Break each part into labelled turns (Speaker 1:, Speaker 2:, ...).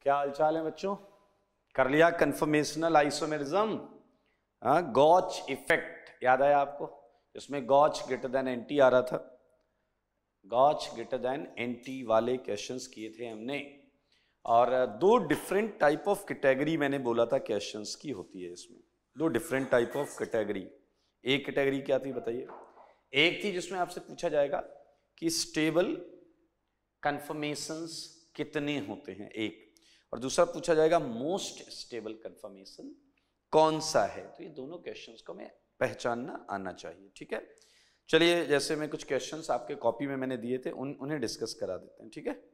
Speaker 1: क्या हालचाल है बच्चों? कर लिया कन्फर्मेशनल आइसोमेरिज्म, गॉच इफेक्ट याद आया आपको? इसमें गॉच ग्रेटर देन एंटी आ रहा था, गॉच ग्रेटर देन एंटी वाले क्वेश्चंस किए थे हमने। और दो डिफरेंट टाइप ऑफ कैटेगरी मैंने बोला था क्वेश्चंस की होती है इसमें, दो डिफरेंट टाइप ऑफ कैटेगरी। एक कैटेगरी क्या थी बताइए? एक थी जिसमें आपसे पूछा जाएगा कि स्टेबल कन्फर्मेशंस कितने होते हैं, एक, और दूसरा पूछा जाएगा मोस्ट स्टेबल कन्फर्मेशन कौन सा है। तो ये दोनों क्वेश्चंस को हमें पहचानना आना चाहिए, ठीक है। चलिए, जैसे मैं कुछ क्वेश्चंस आपके कॉपी में मैंने दिए थे उन्हें डिस्कस करा देते हैं, ठीक है।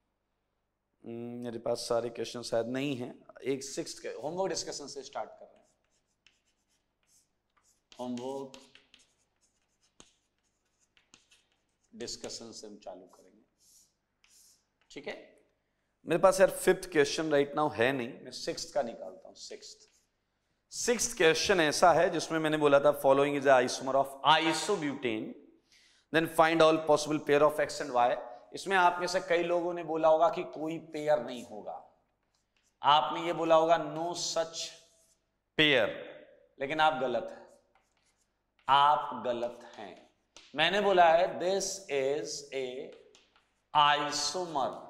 Speaker 1: मेरे पास सारे क्वेश्चन शायद नहीं हैं। एक 6th के होमवर्क डिस्कशन से स्टार्ट कर रहे हैं। होमवर्क डिस्कशन से हम चालू करेंगे, ठीक है। मेरे पास यार 5th क्वेश्चन राइट नाउ है नहीं, मैं 6th का निकालता हूं। 6th क्वेश्चन ऐसा है जिसमें मैंने बोला था following is isomer of isobutane, then find all possible pair of X and Y. इसमें आप में से कई लोगों ने बोला होगा कि कोई पेयर नहीं होगा, आपने ये बोला होगा नो सच पेयर, लेकिन आप गलत हैं, आप गलत हैं। मैंने बोला है this is a isomer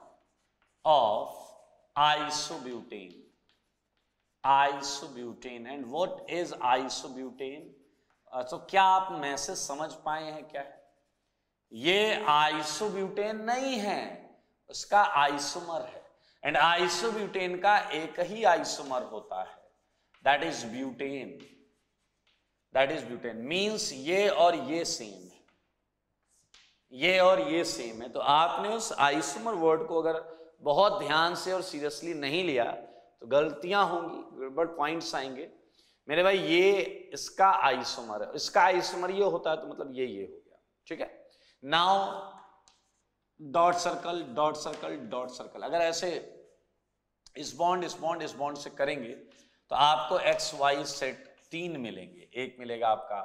Speaker 1: of isobutane, isobutane, and what is isobutane? तो क्या आप मैसेज समझ पाए हैं क्या है? ये आइसोब्यूटेन नहीं है, उसका आइसोमर है, एंड आइसोब्यूटेन का एक ही आइसोमर होता है, that is butane. That is butane means ये और ये सेम है, ये और ये सेम है। तो आपने उस आइसोमर वर्ड को अगर बहुत ध्यान से और सीरियसली नहीं लिया तो गलतियां होंगी, गड़बड़ पॉइंट्स आएंगे। मेरे भाई ये इसका आइसोमर है, इसका आइसोमर ये होता है तो मतलब ये हो गया, ठीक है। Now dot circle dot circle dot circle, अगर ऐसे इस बॉन्ड से करेंगे तो आपको एक्स वाई सेट 3 मिलेंगे। एक मिलेगा आपका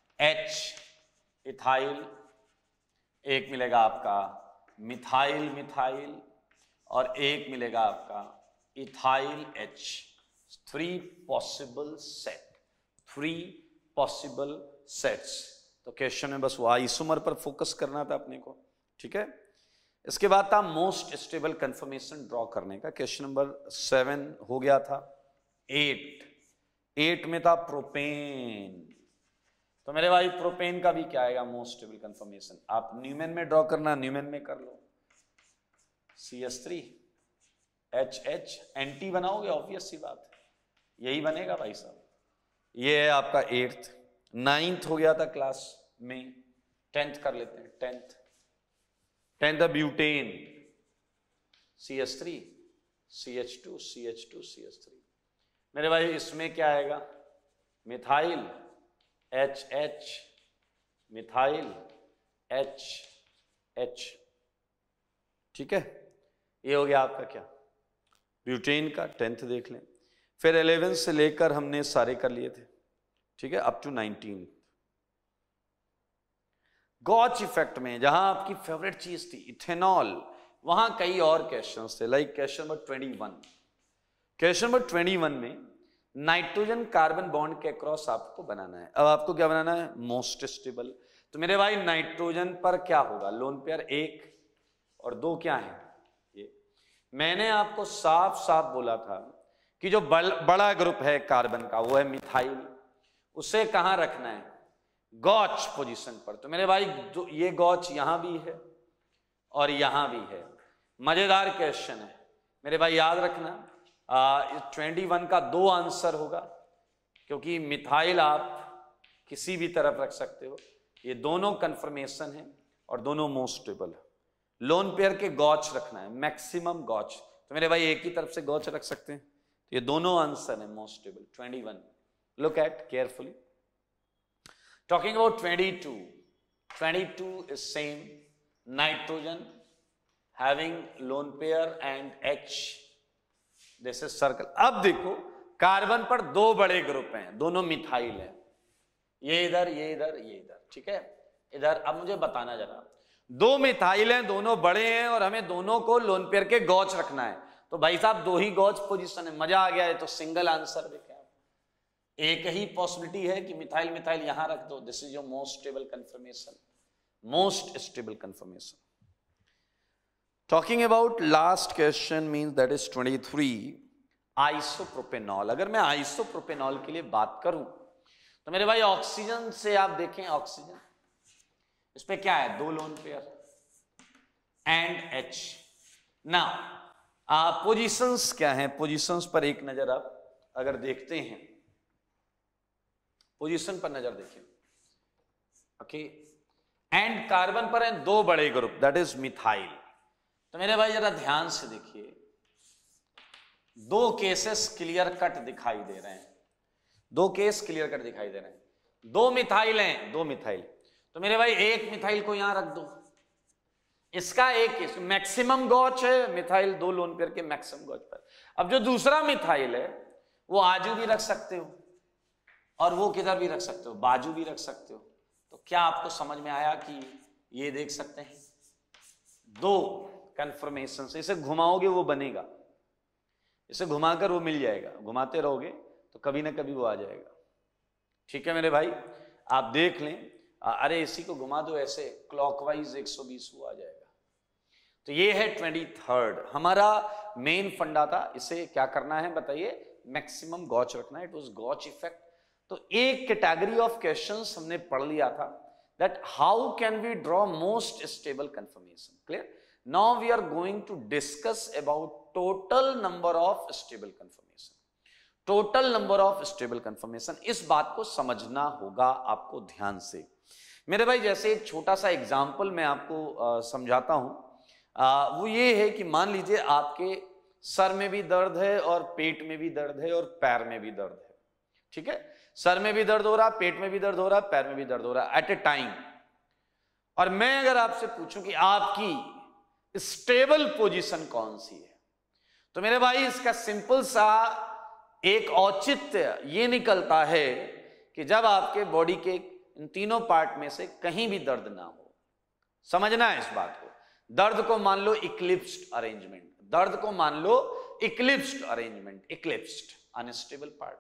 Speaker 1: H इथाइल, एक मिलेगा आपका मिथाइल मिथाइल, और एक मिलेगा आपका ethyl H। 3 possible set, 3 possible sets. तो क्वेश्चन में बस वो आइसोमर पर फोकस करना था अपने को, ठीक है। इसके बाद था मोस्ट स्टेबल कंफर्मेशन ड्रॉ करने का। क्वेश्चन नंबर 7 हो गया था। 8 में था प्रोपेन। तो मेरे भाई प्रोपेन का भी क्या आएगा मोस्ट स्टेबल कंफर्मेशन? आप न्यूमेन में ड्रॉ करना, न्यूमेन में कर लो। CH3 HH एंटी बनाओगे, ऑब्वियस सी बात है, यही बनेगा भाई साहब। ये है आपका 8th। 9th हो गया था क्लास में, 10th कर लेते हैं। 10th butane, CH3 CH2 CH2 CH3। मेरे भाई इसमें क्या आएगा? मिथाइल HH मिथाइल HH, ठीक है। ये हो गया आपका क्या, ब्यूटेन का। 10th देख लें। फिर 11 से लेकर हमने सारे कर लिए थे, ठीक है, अप टू 19। गॉच इफेक्ट में जहां आपकी फेवरेट चीज थी इथेनॉल, वहां कई और क्वेश्चंस थे, like question number 21। Question number 21 में नाइट्रोजन कार्बन बॉन्ड के अक्रॉस आपको बनाना है। अब आपको क्या बनाना है? Most stable. तो मेरे भाई नाइट्रोजन पर क्या होगा? लोन पेयर 1 और 2 क्या है? ये मैंने आपको साफ साफ बोला था कि जो बड़ा ग्रुप है कार्बन का वो है मिथाइल, उसे कहां रखना है? गॉच पोजीशन पर। तो मेरे भाई ये गॉच यहां भी है और यहां भी है। मजेदार क्वेश्चन है मेरे भाई, याद रखना। 21 का 2 आंसर होगा, क्योंकि मिथाइल आप किसी भी तरफ रख सकते हो। ये दोनों कंफर्मेशन है और दोनों मोस्ट स्टेबल है। लोन पेयर के गॉच रखना है, मैक्सिमम गॉच। तो मेरे भाई एक ही तरफ से गॉच रख सकते हैं, तो ये दोनों आंसर है most stable. 21 look at carefully. Talking about 22 is same, nitrogen having lone pair and H, this is circle. अब देखो कार्बन पर 2 बड़े ग्रुप हैं, दोनों मिथाइल है, ये इधर ये इधर ये इधर, ठीक है। इधर अब मुझे बताना जरा, 2 मिथाइल हैं, दोनों बड़े हैं और हमें दोनों को लोन पेयर के गॉच रखना है। तो भाई साहब 2 ही गॉज पोजीशन है, मजा आ गया है। तो सिंगल आंसर देखें आप, एक ही पॉसिबिलिटी है कि मिथाइल मिथाइल यहां रख दो। This is your most stable conformation, most stable conformation. Talking about last question means that is 23, isopropanol. अगर मैं आइसोप्रोपेनॉल के लिए बात करूं तो मेरे भाई ऑक्सीजन से आप देखें, ऑक्सीजन इस पे क्या है, 2 lone pair and H। Now positions क्या हैं, पोजीशंस पर एक नजर आप अगर देखते हैं, पोजीशन पर नजर देखिए, ओके। एंड कार्बन पर हैं 2 बड़े ग्रुप, दैट इज मिथाइल। तो मेरे भाई जरा ध्यान से देखिए, 2 केसेस क्लियर कट दिखाई दे रहे हैं, 2 केस क्लियर कट दिखाई दे रहे हैं। 2 मिथाइल हैं, 2 मिथाइल। तो मेरे भाई एक मिथाइल को यहां रख दो, इसका एक केस मैक्सिमम गॉच है, मिथाइल 2 लोन पेयर के मैक्सिमम गॉच पर। अब जो दूसरा मिथाइल है वो आजू भी रख सकते हो और वो किधर भी रख सकते हो, बाजू भी रख सकते हो। तो क्या आपको समझ में आया कि ये देख सकते हैं 2 कन्फर्मेशन से, इसे घुमाओगे वो बनेगा, इसे घुमाकर वो मिल जाएगा, घुमाते रहोगे तो कभी ना कभी वो आ जाएगा। ठीक है मेरे भाई, आप देख लें, अरे इसी को घुमा दो ऐसे क्लॉकवाइज 120 वो आ जाएगा। तो ये है 23rd हमारा मेन फंडा था। इसे क्या करना है बताइए, मैक्सिमम गॉच रखना है, इट वाज गॉच इफेक्ट। तो एक कैटेगरी ऑफ क्वेश्चंस हमने पढ़ लिया था, that how can we draw most stable conformation. Clear? Now we are going to discuss about total number of stable conformation. Total number of stable conformation, इस बात को समझना होगा आपको ध्यान से मेरे भाई। जैसे एक छोटा सा एग्जाम्पल मैं आपको समझाता हूं, वो ये है कि मान लीजिए आपके सर में भी दर्द है और पेट में भी दर्द है और पैर में भी दर्द है। ठीक है, सर में भी दर्द हो रहा, पेट में भी दर्द हो रहा, पैर में भी दर्द हो रहा एट ए टाइम। और मैं अगर आपसे पूछूं कि आपकी स्टेबल पोजीशन कौन सी है, तो मेरे भाई इसका सिंपल सा एक औचित्य ये निकलता है कि जब आपके बॉडी के इन तीनों पार्ट में से कहीं भी दर्द ना हो। समझना है इस बात को। दर्द को मान लो इक्लिप्स्ड अरेंजमेंट, दर्द को मान लो eclipsed arrangement, eclipsed unstable part.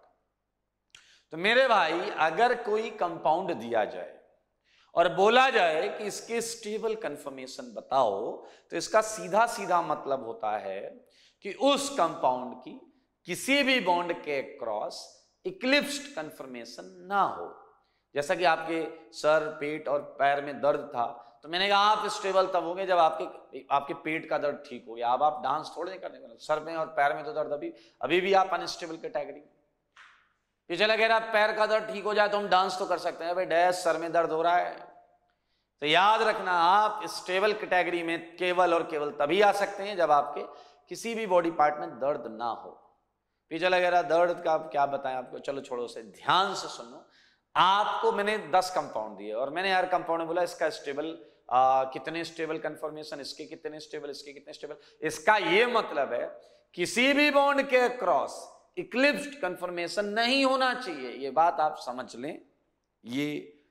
Speaker 1: तो मेरे भाई अगर कोई कंपाउंड दिया जाए और बोला जाए कि इसके स्टेबल कंफर्मेशन बताओ, तो इसका सीधा सीधा मतलब होता है कि उस कंपाउंड की किसी भी बॉन्ड के क्रॉस इक्लिप्स्ड कंफर्मेशन ना हो। जैसा कि आपके सर, पेट और पैर में दर्द था, तो मैंने कहा आप स्टेबल तब होंगे जब आपके पेट का दर्द ठीक हो गया। अब आप डांस थोड़े नहीं करने वाले, सर में और पैर में तो दर्द अभी भी आप अनस्टेबल कैटेगरी। पीछे लगे रहा पैर का दर्द ठीक हो जाए तो हम डांस तो कर सकते हैं, भाई डैश सर में दर्द हो रहा है। तो याद रखना, आप स्टेबल कैटेगरी में केवल और केवल तभी आ सकते हैं जब आपके किसी भी बॉडी पार्ट में दर्द ना हो। पीछे लगे रहा दर्द का क्या बताएं आपको, चलो छोड़ो से, ध्यान से सुनो। आपको मैंने 10 कंपाउंड दिए और मैंने यार कंपाउंड में बोला इसका स्टेबल कितने स्टेबल कंफर्मेशन, इसके कितने स्टेबल, इसके कितने स्टेबल। इसका ये मतलब है किसी भी बॉन्ड के क्रॉस इक्लिप्स्ड कंफर्मेशन नहीं होना चाहिए। ये बात आप समझ लें। ये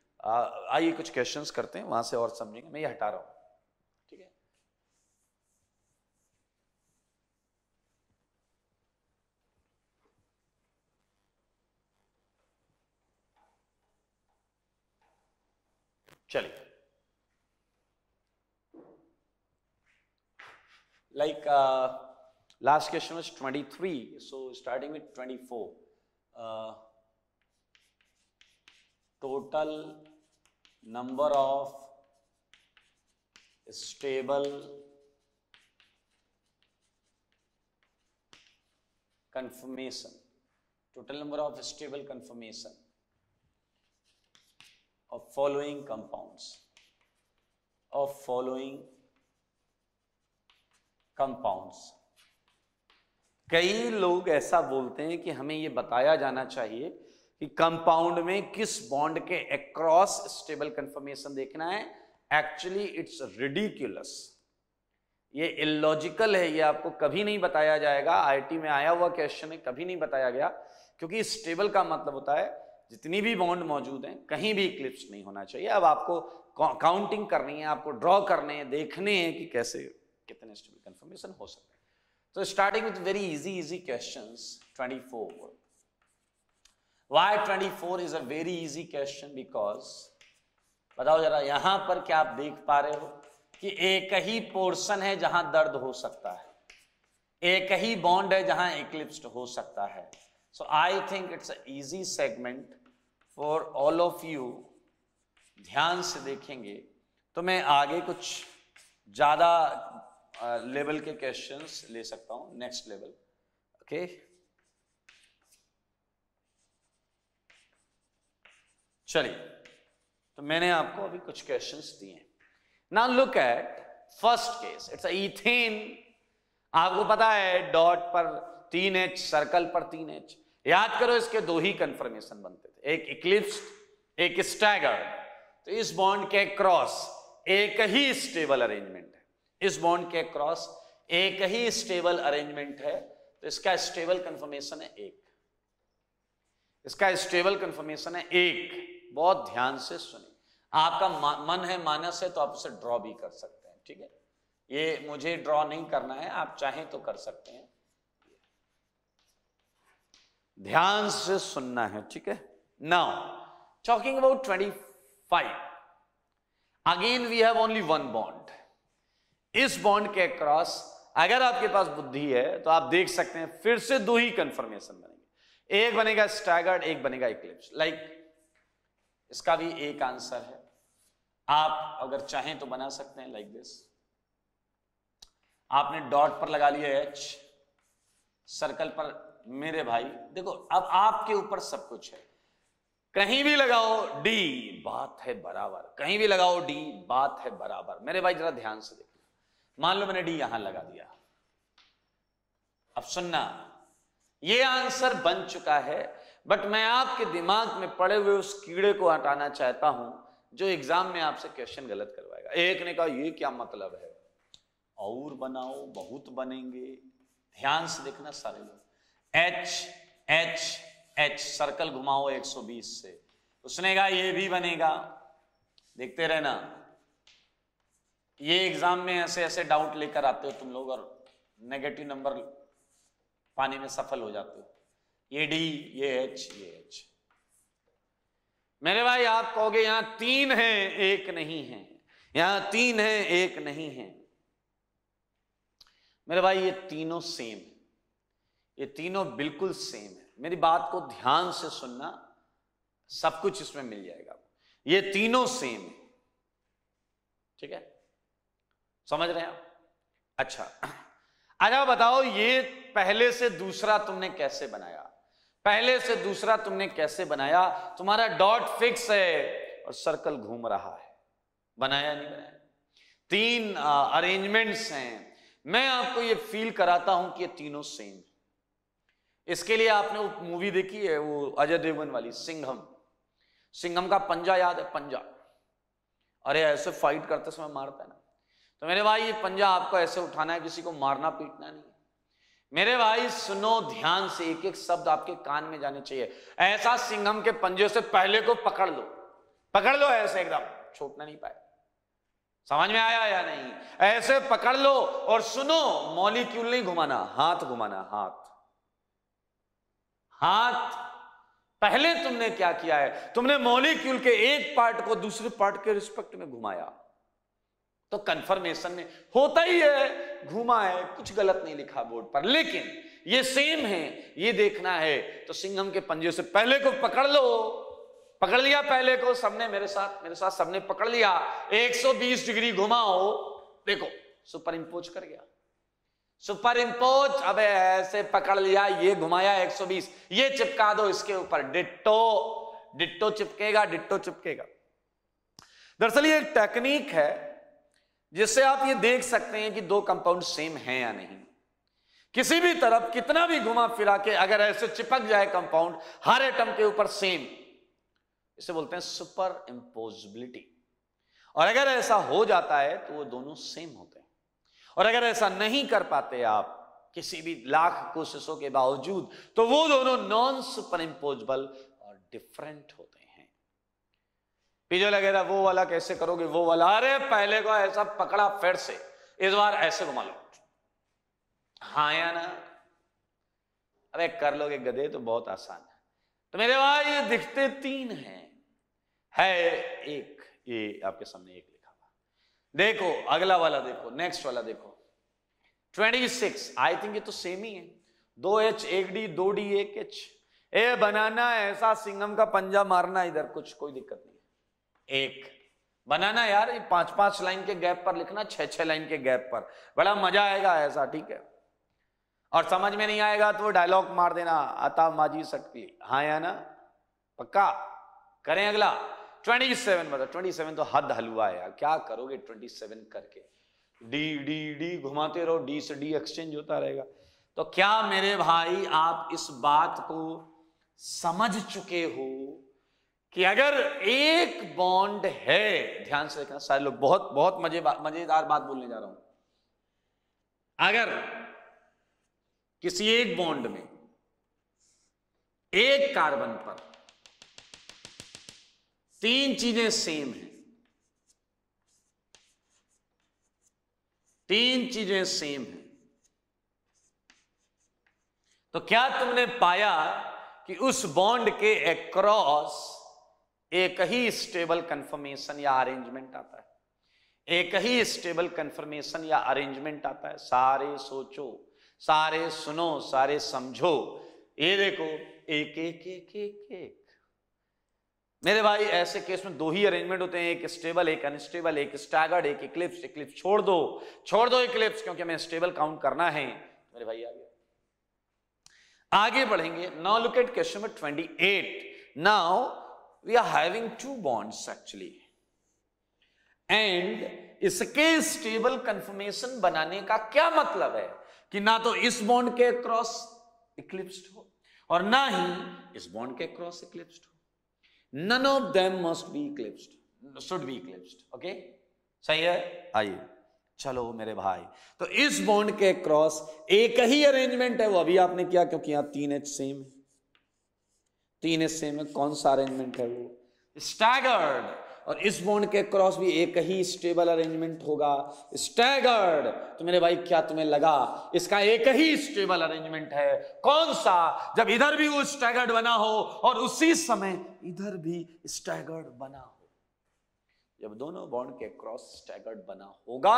Speaker 1: आइए कुछ क्वेश्चंस करते हैं, वहां से और समझेंगे। मैं ये हटा रहा हूं, ठीक है। चलिए, like last question was 23, so starting with 24, total number of stable conformation, total number of stable conformation of following compounds, of following compounds. कई लोग ऐसा बोलते हैं कि हमें यह बताया जाना चाहिए कि कंपाउंड में किस बॉन्ड के अक्रॉस स्टेबल कंफर्मेशन देखना है। एक्चुअली इट्स रिडिकुलस, ये इलॉजिकल है, ये आपको कभी नहीं बताया जाएगा। आईटी में आया हुआ क्वेश्चन है, कभी नहीं बताया गया, क्योंकि स्टेबल का मतलब होता है जितनी भी बॉन्ड मौजूद हैं कहीं भी इक्लिप्स नहीं होना चाहिए। अब आपको काउंटिंग करनी है, आपको ड्रॉ करने हैं, देखने हैं कि कैसे कितने स्टेबल कंफर्मेशन हो सकते हैं। So starting with very easy questions. 24. Why 24 is a very easy question? Because बताओ जरा, यहां पर क्या आप देख पा रहे हो कि एक ही पोर्शन है जहां दर्द हो सकता है, एक ही बॉन्ड है जहां इक्लिप्स्ड हो सकता है. So I think it's a easy segment for all of you. ध्यान से देखेंगे तो मैं आगे कुछ ज्यादा लेवल के क्वेश्चंस ले सकता हूं, नेक्स्ट लेवल. ओके, चलिए, तो मैंने आपको अभी कुछ क्वेश्चंस दिए. Now look at first case. It's ethane. आपको पता है डॉट पर 3H, सर्कल पर 3H. याद करो इसके दो ही कंफर्मेशन बनते थे, एक इक्लिप्स्ड एक स्टैगर्ड. तो इस बॉन्ड के क्रॉस एक ही स्टेबल अरेंजमेंट है, इस बॉन्ड के क्रॉस एक ही स्टेबल अरेंजमेंट है. तो इसका स्टेबल कंफर्मेशन है 1. इसका स्टेबल कंफर्मेशन है 1. बहुत ध्यान से सुनिए. आपका मन है, मानस है, तो आप उसे ड्रॉ भी कर सकते हैं. ठीक है, ये मुझे ड्रॉ नहीं करना है, आप चाहें तो कर सकते हैं. ध्यान से सुनना है. ठीक है. Now talking about 25. Again we have only one bond. इस बॉन्ड के क्रॉस अगर आपके पास बुद्धि है तो आप देख सकते हैं फिर से दो ही कंफर्मेशन बनेंगे. एक बनेगा स्टैगर्ड, एक बनेगा इक्लिप्स. लाइक इसका भी एक आंसर है. आप अगर चाहें तो बना सकते हैं लाइक दिस. आपने डॉट पर लगा लिया H, सर्कल पर. मेरे भाई देखो, अब आपके ऊपर सब कुछ है. कहीं भी लगाओ D, बात है बराबर. कहीं भी लगाओ D, बात है बराबर. मेरे भाई जरा ध्यान से देखना. मान लो मैंने D यहां लगा दिया. अब सुनना, ये आंसर बन चुका है, बट मैं आपके दिमाग में पड़े हुए उस कीड़े को हटाना चाहता हूं जो एग्जाम में आपसे क्वेश्चन गलत करवाएगा. एक ने कहा ये क्या मतलब है, और बनाओ, बहुत बनेंगे. ध्यान से देखना सारे लोग. H H H, सर्कल घुमाओ 120 से. उसने कहा ये भी बनेगा. देखते रहना, ये एग्जाम में ऐसे ऐसे डाउट लेकर आते हो तुम लोग और नेगेटिव नंबर पाने में सफल हो जाते हो. ये D, ये H, ये H. मेरे भाई आप कहोगे यहां 3 है एक नहीं है, यहां 3 है एक नहीं है. मेरे भाई ये तीनों सेम है, ये तीनों बिल्कुल सेम है. मेरी बात को ध्यान से सुनना, सब कुछ इसमें मिल जाएगा. ये तीनों सेम है. ठीक है, समझ रहे हैं आप? अच्छा, अच्छा बताओ ये पहले से दूसरा तुमने कैसे बनाया? पहले से दूसरा तुमने कैसे बनाया? तुम्हारा डॉट फिक्स है और सर्कल घूम रहा है. बनाया नहीं बनाया? 3 अरेंजमेंट्स हैं. मैं आपको ये फील कराता हूं कि ये तीनों सेम. इसके लिए आपने वो मूवी देखी है, वो अजय देवगन वाली, सिंघम. सिंघम का पंजा याद है? पंजा, अरे ऐसे फाइट करते समय मारता है ना. तो मेरे भाई ये पंजा आपको ऐसे उठाना है, किसी को मारना पीटना नहीं. मेरे भाई सुनो ध्यान से, एक एक शब्द आपके कान में जाने चाहिए. ऐसा सिंघम के पंजे से पहले को पकड़ लो, पकड़ लो ऐसे एकदम, छूटना नहीं पाए. समझ में आया या नहीं? ऐसे पकड़ लो और सुनो, मॉलिक्यूल नहीं घुमाना, हाथ घुमाना. हाथ हाथ. पहले तुमने क्या किया है? तुमने मॉलिक्यूल के एक पार्ट को दूसरे पार्ट के रिस्पेक्ट में घुमाया. तो कंफर्मेशन में होता ही है, घुमा है, कुछ गलत नहीं लिखा बोर्ड पर, लेकिन ये सेम है, ये देखना है. तो सिंघम के पंजे से पहले को पकड़ लो. पकड़ लिया पहले को सबने, मेरे साथ सबने पकड़ लिया. 120 डिग्री घुमाओ, देखो सुपर इंपोज कर गया. Superimpose. अबे ऐसे पकड़ लिया, ये घुमाया 120, ये चिपका दो इसके ऊपर. डिट्टो डिट्टो चिपकेगा, डिट्टो चिपकेगा. दरअसल ये एक टेक्निक है जिससे आप ये देख सकते हैं कि दो कंपाउंड सेम हैं या नहीं. किसी भी तरफ कितना भी घुमा फिरा के अगर ऐसे चिपक जाए कंपाउंड हर एटम के ऊपर सेम, इसे बोलते हैं सुपर इंपोजिबिलिटी. और अगर ऐसा हो जाता है तो वो दोनों सेम होते हैं. और अगर ऐसा नहीं कर पाते आप किसी भी लाख कोशिशों के बावजूद, तो वो दोनों नॉन सुपर इंपोजिबल और डिफरेंट होते हैं. पीछे लगेगा वो वाला कैसे करोगे, वो वाला, अरे पहले को ऐसा पकड़ा, फिर से इस बार ऐसे घुमा लो. हाँ या ना? अरे कर लोगे गधे, तो बहुत आसान है। तो मेरे भाई ये दिखते तीन हैं, है एक, ये आपके सामने एक लिखा हुआ। देखो अगला वाला, देखो नेक्स्ट वाला, देखो 26। आई थिंक ये तो सेम ही है, 2H 1D 2D 1H। ए बनाना ऐसा सिंघम का पंजा मारना इधर, कुछ कोई दिक्कत नहीं है। एक बनाना यार, ये 5-5 लाइन के गैप पर लिखना, 6-6 लाइन के गैप पर, बड़ा मजा आएगा ऐसा, ठीक है। और समझ में नहीं आएगा तो डायलॉग मार देना, आता माजी सटकी, हाँ या ना? पक्का करें। अगला 27 बताओ। 27 तो हद हलवा है यार, क्या करोगे 27 करके? डी डी डी घुमाते रहो, डी से डी एक्सचेंज होता रहेगा। तो क्या मेरे भाई आप इस बात को समझ चुके हो कि अगर एक बॉन्ड है, ध्यान से देखना सारे लोग, बहुत बहुत मजेदार बात बोलने जा रहा हूं। अगर किसी एक बॉन्ड में एक कार्बन पर तीन चीजें सेम हैं, तीन चीजें सेम हैं, तो क्या तुमने पाया कि उस बॉन्ड के अक्रॉस एक ही स्टेबल कंफर्मेशन या अरेंजमेंट आता है? एक ही स्टेबल कंफर्मेशन या अरेंजमेंट आता है। सारे सोचो, सारे सुनो, सारे समझो। ये देखो एक एक एक एक एक। मेरे भाई ऐसे केस में दो ही अरेंजमेंट होते हैं, एक स्टेबल एक अनस्टेबल, एक स्टैगर्ड एक इक्लिप्स। इक्लिप्स छोड़ दो इक्लिप्स, क्योंकि हमें स्टेबल काउंट करना है। मेरे भाई आगे बढ़ेंगे। Now look at question number 28। Now we are having two bonds actually, and इसके स्टेबल कंफर्मेशन बनाने का क्या मतलब है कि ना तो इस बॉन्ड के क्रॉस इक्लिप्स्ड हो और ना ही इस बॉन्ड के क्रॉस इक्लिप्स्ड हो। None of them must be eclipsed, should be eclipsed. Okay? सही है? आइए चलो मेरे भाई, तो इस बॉन्ड के क्रॉस एक ही अरेंजमेंट है, वो अभी आपने किया क्योंकि यहां 3H सेम है, 3H सेम है। कौन सा अरेंजमेंट है? वो स्टैगर्ड। और इस बॉन्ड के क्रॉस भी एक ही स्टेबल अरेंजमेंट होगा, स्टैगर्ड। तो मेरे भाई क्या तुम्हें लगा इसका एक ही स्टेबल अरेंजमेंट है? कौन सा? जब इधर भी वो स्टैगर्ड बना हो और उसी समय इधर भी स्टैगर्ड बना हो। जब दोनों बॉन्ड के क्रॉस स्टैगर्ड बना होगा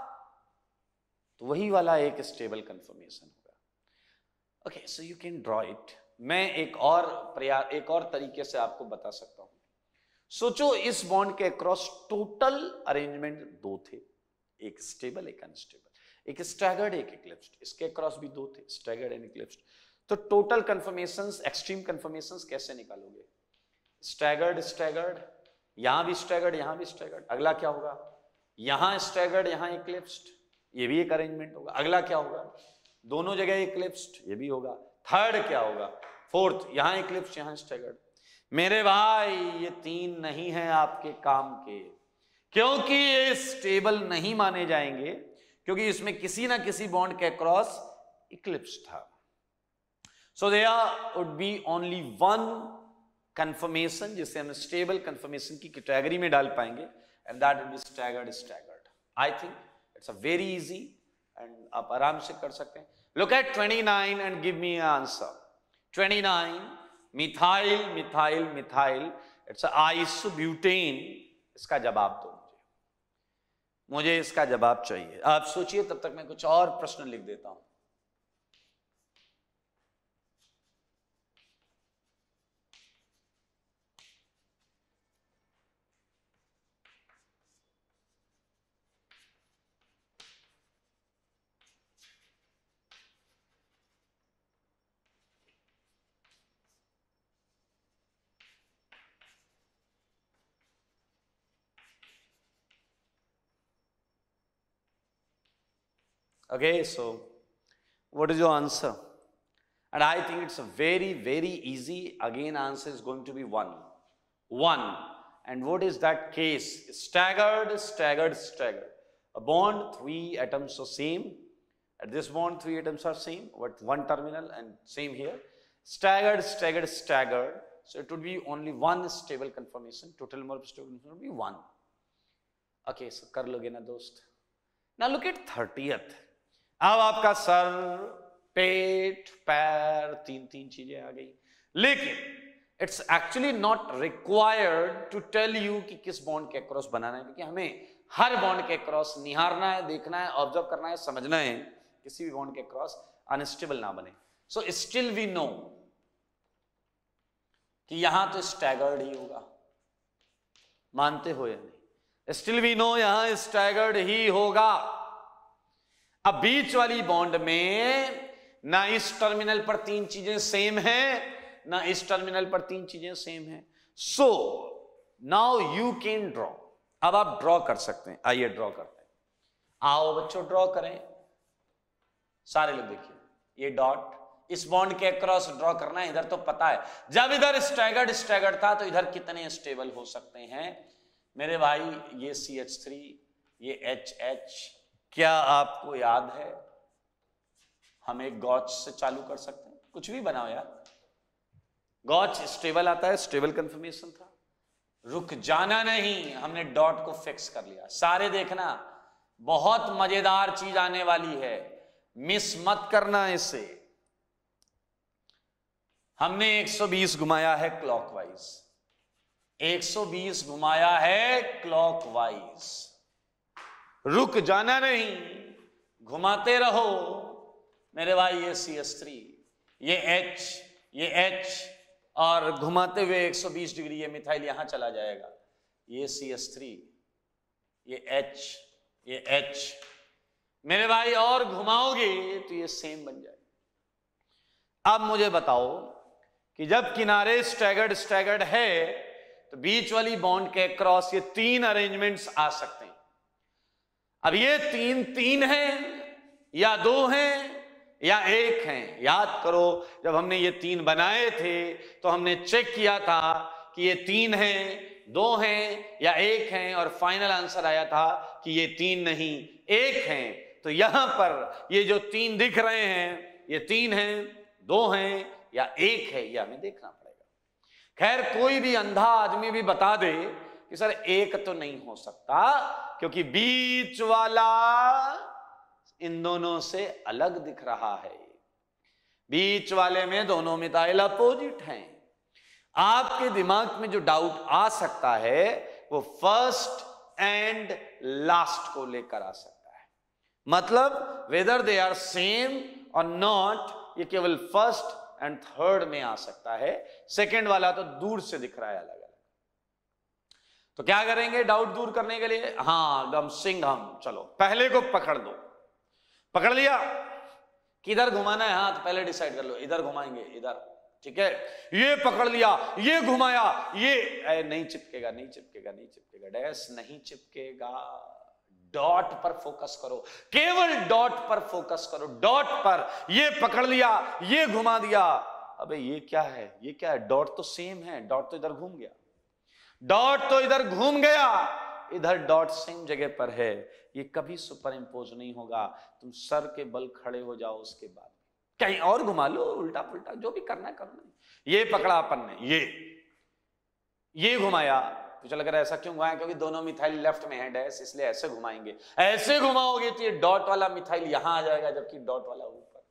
Speaker 1: तो वही वाला एक स्टेबल कंफर्मेशन होगा। Okay, so you can draw it. मैं एक और तरीके से आपको बता सकता हूं। सोचो इस बॉन्ड के अक्रॉस टोटल अरेंजमेंट दो थे, एक स्टेबल एक अनस्टेबल, एक स्टैगर्ड एक इक्लिप्स्ड। इसके अक्रॉस भी दो थे, स्टैगर्ड एंड इक्लिप्स्ड। तो टोटल कंफर्मेशंस, एक्सट्रीम कंफर्मेशंस कैसे निकालोगे? स्टैगर्ड स्टैगर्ड, यहां भी स्टैगर्ड यहां भी स्टैगर्ड। अगला क्या होगा? यहां स्टैगर्ड यहां इक्लिप्स्ड, ये भी एक अरेंजमेंट होगा। अगला क्या होगा? दोनों जगह इक्लिप्स्ड, ये भी होगा। थर्ड क्या होगा? फोर्थ, यहां इक्लिप्स्ड यहां स्टैगर्ड। मेरे भाई ये तीन नहीं है आपके काम के, क्योंकि ये स्टेबल नहीं माने जाएंगे, क्योंकि इसमें किसी ना किसी बॉन्ड के अक्रॉस इक्लिप्स था। So there would be only one conformation जिसे हम स्टेबल कंफर्मेशन की कैटेगरी में डाल पाएंगे, and that would be staggered staggered. I think it's a very easy and आप आराम से कर सकते हैं। Look at 29 and give me answer. 29 methyl methyl methyl, it's isobutane. इसका जवाब दो मुझे इसका जवाब चाहिए। आप सोचिए, तब तक मैं कुछ और प्रश्न लिख देता हूं। Okay, so what is your answer? And I think it's a very, very easy. Again, answer is going to be 1. 1. And what is that case? Staggered, staggered, staggered. A bond, 3 atoms are same. At this bond, 3 atoms are same, but one terminal, and same here. Staggered, staggered, staggered. So it would be only one stable conformation. Total number of stable conformation would be 1. Okay, so kar loge na dost. Now look at 30th. अब आपका sir, पेट, पैर, तीन तीन चीजें आ गई। लेकिन it's actually not required to tell you कि किस बॉन्ड के अक्रॉस बनाना है, क्योंकि हमें हर बॉन्ड के अक्रॉस निहारना है, देखना है, ऑब्जर्व करना है, समझना है किसी भी बॉन्ड के अक्रॉस अनस्टेबल ना बने। सो स्टिल वी नो कि यहां तो स्टैगर्ड ही होगा, मानते हो या नहीं? स्टिल वी नो यहां स्टैगर्ड ही होगा। अब बीच वाली बॉन्ड में ना इस टर्मिनल पर तीन चीजें सेम है, ना इस टर्मिनल पर तीन चीजें सेम है। So now you can draw. अब आप ड्रॉ कर सकते हैं। आइए ड्रॉ करते हैं। आओ बच्चों ड्रॉ करें। सारे लोग देखिए, ये डॉट इस बॉन्ड के अक्रॉस ड्रॉ करना है। इधर तो पता है, जब इधर स्टैगर्ड था तो इधर कितने स्टेबल हो सकते हैं मेरे भाई? ये CH3, ये HH। क्या आपको याद है? हम एक गॉच से चालू कर सकते हैं, कुछ भी बनाओ यार। गॉच स्टेबल आता है, स्टेबल कंफर्मेशन था। रुक जाना नहीं, हमने डॉट को फिक्स कर लिया। सारे देखना, बहुत मजेदार चीज आने वाली है, मिस मत करना इसे। हमने 120 घुमाया है क्लॉकवाइज, 120 घुमाया है क्लॉकवाइज। रुक जाना नहीं, घुमाते रहो मेरे भाई। ये CH3, ये H, ये H, और घुमाते हुए 120 डिग्री ये मिथाइल यहां चला जाएगा। ये CH3, ये H, ये H मेरे भाई, और घुमाओगे तो ये सेम बन जाएगा। अब मुझे बताओ कि जब किनारे स्टैगर्ड है तो बीच वाली बॉन्ड के क्रॉस ये तीन अरेंजमेंट्स आ सकते हैं। अब ये तीन हैं या दो हैं या एक हैं? याद करो, जब हमने ये तीन बनाए थे तो हमने चेक किया था कि ये तीन हैं, दो हैं या एक हैं, और फाइनल आंसर आया था कि ये तीन नहीं एक हैं। तो यहां पर ये जो तीन दिख रहे हैं, ये तीन हैं, दो हैं या एक है, ये हमें देखना पड़ेगा। खैर कोई भी अंधा आदमी भी बता दे कि सर एक तो नहीं हो सकता, क्योंकि बीच वाला इन दोनों से अलग दिख रहा है। बीच वाले में दोनों मिथाइल अपोजिट हैं। आपके दिमाग में जो डाउट आ सकता है वो फर्स्ट एंड लास्ट को लेकर आ सकता है, मतलब वेदर दे आर सेम और नॉट, ये केवल फर्स्ट एंड थर्ड में आ सकता है। सेकंड वाला तो दूर से दिख रहा है अलग अलग। तो क्या करेंगे डाउट दूर करने के लिए? हाँ, एकदम सिंघम। चलो पहले को पकड़ दो। पकड़ लिया, किधर घुमाना है हाथ पहले डिसाइड कर लो। इधर घुमाएंगे, इधर, ठीक है। ये पकड़ लिया, ये घुमाया, ये नहीं चिपकेगा, नहीं चिपकेगा, नहीं चिपकेगा, डैश नहीं चिपकेगा। डॉट पर फोकस करो, केवल डॉट पर फोकस करो, डॉट पर। ये पकड़ लिया, ये घुमा दिया। अबे ये क्या है, ये क्या है? डॉट तो सेम है, डॉट तो इधर घूम गया, डॉट तो इधर घूम गया, इधर डॉट सेम जगह पर है। ये कभी सुपर इंपोज नहीं होगा। तुम सर के बल खड़े हो जाओ, उसके बाद कहीं और घुमा लो, उल्टा पुल्टा जो भी करना है करना। ये पकड़ा अपन ने, ये घुमाया, तो चल अगर ऐसा क्यों घुमाया? क्योंकि दोनों मिथाइल लेफ्ट में है डैश, इसलिए ऐसे घुमाएंगे। ऐसे घुमाओगे तो ये डॉट वाला मिथाइल यहां आ जाएगा, जबकि डॉट वाला ऊपर।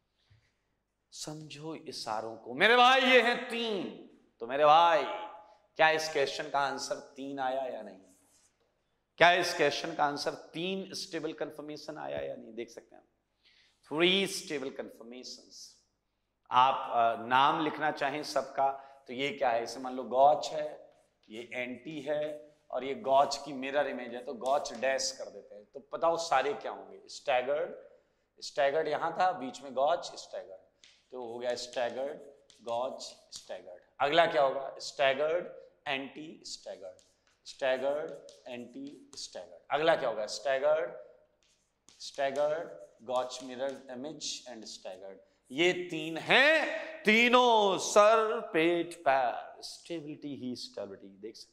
Speaker 1: समझो इशारों को मेरे भाई। ये हैं तीन। तो मेरे भाई क्या इस क्वेश्चन का आंसर 3 आया या नहीं? क्या इस क्वेश्चन का आंसर 3 स्टेबल कंफर्मेशन आया या नहीं? देख सकते हैं 3 स्टेबल कंफर्मेशंस। आप नाम लिखना चाहें सबका तो ये क्या है? इसे मान लो गॉच है, ये एंटी है, और ये गॉच की मिरर इमेज है, तो गॉच डैश कर देते हैं। तो बताओ सारे क्या होंगे? स्टैगर्ड, स्टैगर्ड यहां था, बीच में गॉच, स्टैगर्ड, तो हो गया स्टैगर्ड, गॉच, स्टैगर्ड। अगला क्या होगा? Staggered, anti, staggered, staggered, anti, staggered. अगला क्या होगा? Staggered, staggered, gauche mirror image and staggered. ये 3 हैं, तीनों सर पेट पैर, स्टेबिलिटी ही स्टेबिलिटी।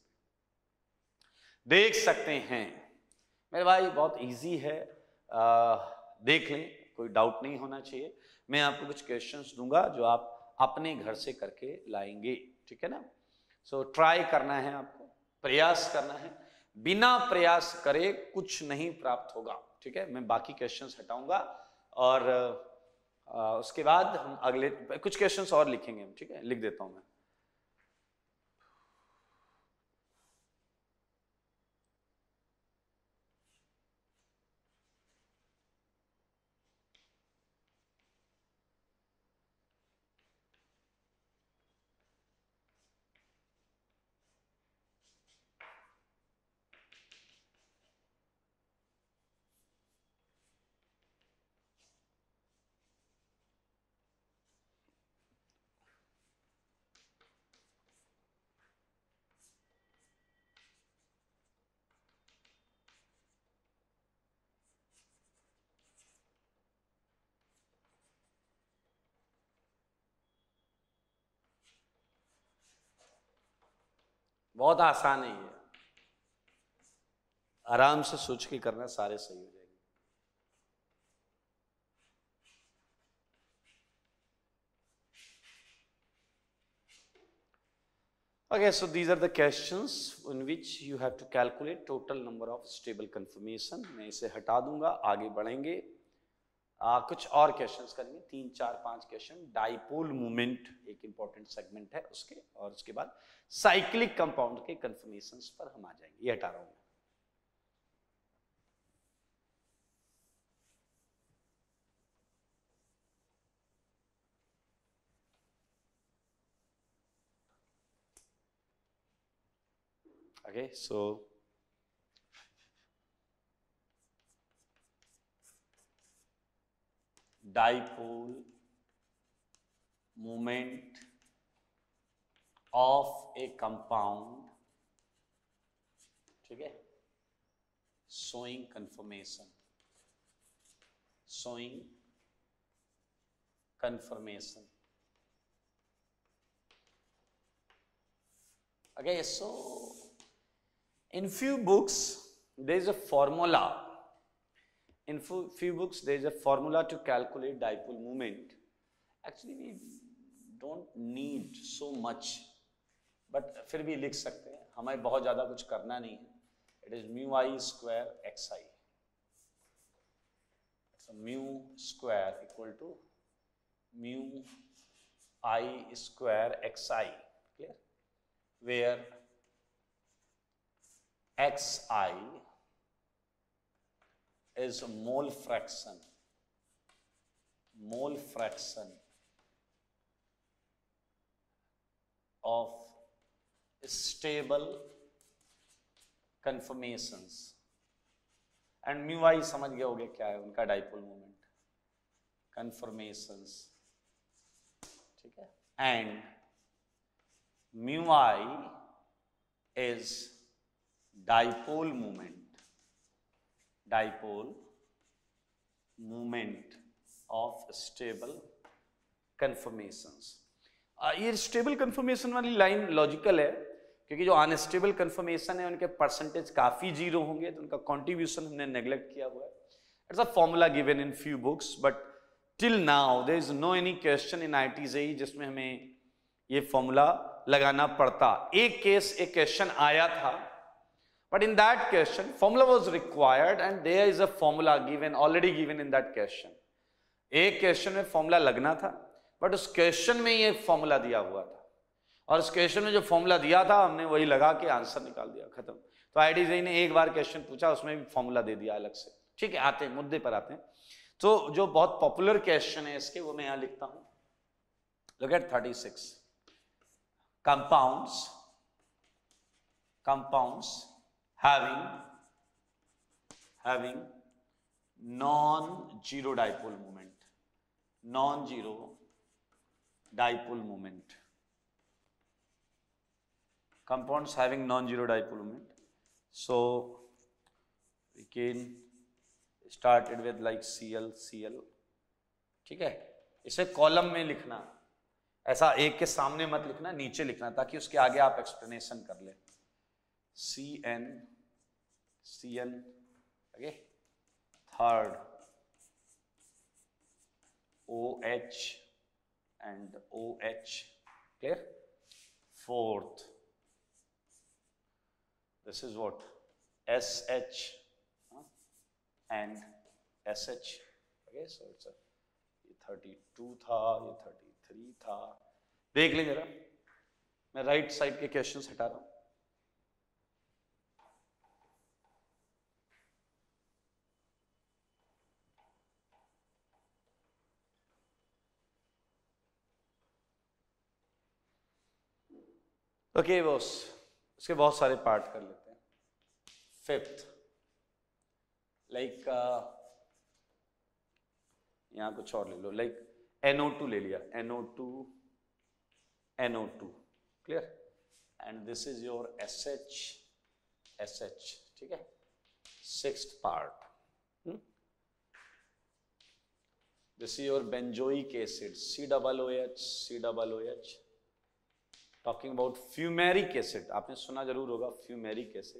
Speaker 1: देख सकते हैं मेरे भाई, बहुत इजी है, देख लें, कोई डाउट नहीं होना चाहिए। मैं आपको कुछ क्वेश्चंस दूंगा जो आप अपने घर से करके लाएंगे, ठीक है ना। सो ट्राई करना है आपको, प्रयास करना है। बिना प्रयास करे कुछ नहीं प्राप्त होगा, ठीक है। मैं बाकी क्वेश्चंस हटाऊंगा और उसके बाद हम अगले कुछ क्वेश्चंस और लिखेंगे हम, ठीक है, लिख देता हूं मैं। बहुत आसान है ये, आराम से सोच के करना, सारे सही हो जाएंगे। Okay, so these are the questions in which you have to calculate total number of stable conformation. मैं इसे हटा दूंगा, आगे बढ़ेंगे। कुछ और क्वेश्चंस करेंगे, 3 4 5 क्वेश्चन। डाइपोल मूवमेंट एक इंपॉर्टेंट सेगमेंट है उसके, और उसके बाद साइक्लिक कंपाउंड के कंफर्मेशंस पर हम आ जाएंगे। ये हटा रहा हूं। Okay, so dipole moment of a compound, ठीक है, showing conformation, showing conformation. Okay, so in few books there is a formula. In few books there is a formula to calculate dipole moment. Actually we don't need so much, but फिर भी लिख सकते हैं, हमें बहुत ज़्यादा कुछ करना नहीं है। It is mu I square xi. So mu square equal to mu I square xi, clear? Where xi is mole fraction of stable conformations, and mu I समझ गए होगे क्या है उनका डाइपोल मोमेंट, conformations, ठीक है, and mu I is dipole moment of stable conformations. ये stable conformation वाली लाइन लॉजिकल है, क्योंकि जो अनस्टेबल कंफर्मेशन है उनके परसेंटेज काफी जीरो होंगे, तो उनका कंट्रीब्यूशन हमने नेग्लेक्ट किया हुआ है। It's a formula given in few books, but till now there is no any question in IT JEE जिसमें हमें ये फॉर्मूला लगाना पड़ता। एक केस, एक क्वेश्चन आया था, but in that question formula was required and there is a formula given, already given in that question. एक क्वेश्चन में फॉर्मूला लगना था, बट उस क्वेश्चन में ये फॉर्मूला दिया हुआ था, और उस क्वेश्चन में जो फॉर्मूला दिया था हमने वही लगा के आंसर निकाल दिया, खत्म। तो आईटी जेईई ने एक बार क्वेश्चन पूछा, उसमें भी फॉर्मूला दे दिया अलग से, ठीक है। आते हैं मुद्दे पर आते हैं। तो जो बहुत पॉपुलर क्वेश्चन है इसके, वो मैं यहां लिखता हूं। Look at 36 compounds having non-zero dipole moment, compounds having non-zero dipole moment. So we can started with like Cl, ठीक है। इसे कॉलम में लिखना, ऐसा एक के सामने मत लिखना, नीचे लिखना, ताकि उसके आगे आप एक्सप्लेनेशन कर ले। Cn, okay, third OH and OH, clear? Fourth, this is what? SH and SH, okay? Okay so it's 32 था, ये 33 था। देख लें जरा, मैं राइट साइड के क्वेश्चंस हटा रहा हूं। ओके बॉस, इसके बहुत सारे पार्ट कर लेते हैं। फिफ्थ, लाइक यहां कुछ और ले लो, लाइक NO2 ले लिया, NO2 clear, and this is your SH, ठीक है। Sixth part, this is your benzoic acid, COOH। Talking about fumaric acid, आपने सुना जरूर होगा फ्यूमेरिक एसिड,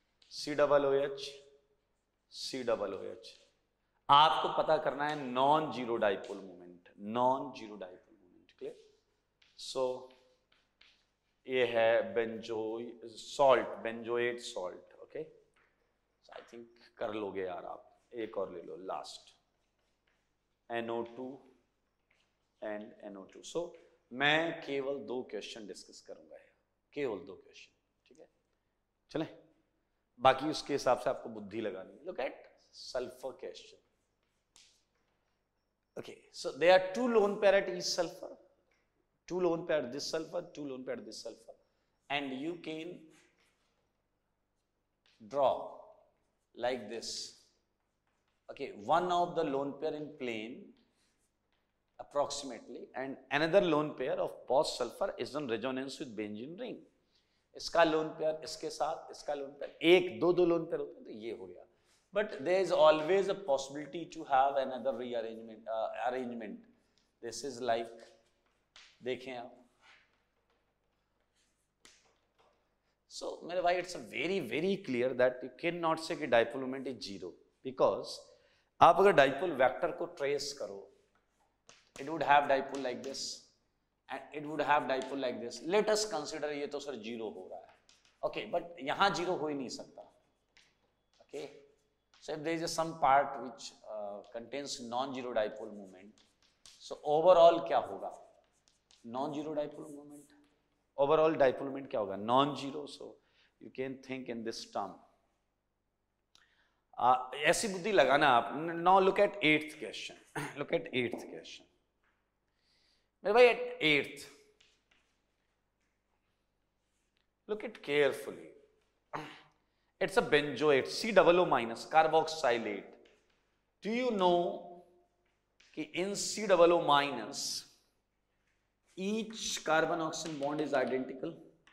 Speaker 1: COOH। आपको पता करना है non zero dipole moment, clear. So ये है benzoate salt, okay. I think कर लोगे यार आप, एक और ले लो लास्ट, NO2 एंड NO2। सो मैं केवल 2 क्वेश्चन डिस्कस करूंगा यार, केवल 2 क्वेश्चन, ठीक है। चले, बाकी उसके हिसाब से आपको बुद्धि लगानी है। Look at sulphur question. Okay, so there are 2 lone pair at each sulfur, 2 lone pair at this sulfur, 2 lone pair at this sulfur, and you can draw like this. Okay, one of the lone pair in plane approximately, and another lone pair of both sulfur is on resonance with benzene ring. इसका lone pair इसके साथ, इसका lone pair, एक दो lone pair होते हैं तो ये हो गया। But there is always a possibility to have another arrangement. This is like, देखें आप, so मेरे भाई, it's a very clear that you cannot say कि dipole moment is 0, because आप अगर dipole vector को trace करो, it would have dipole like this and it would have dipole like this. Let us consider ये तो sir 0 हो रहा है, okay, but यहाँ 0 हो ही नहीं सकता, okay. So if there is some part which contains non-zero dipole moment, so overall क्या होगा? Non-zero dipole moment. Overall dipole moment क्या होगा? Non-zero. So you can think in this term. ऐसी बुद्धि लगाना आप। Now look at 8th question. Look at 8th question. मेरे भाई, at 8th, look at carefully. It's a benzoate, COO minus carboxylate. Do you know कि in COO minus each carbon oxygen bond is identical?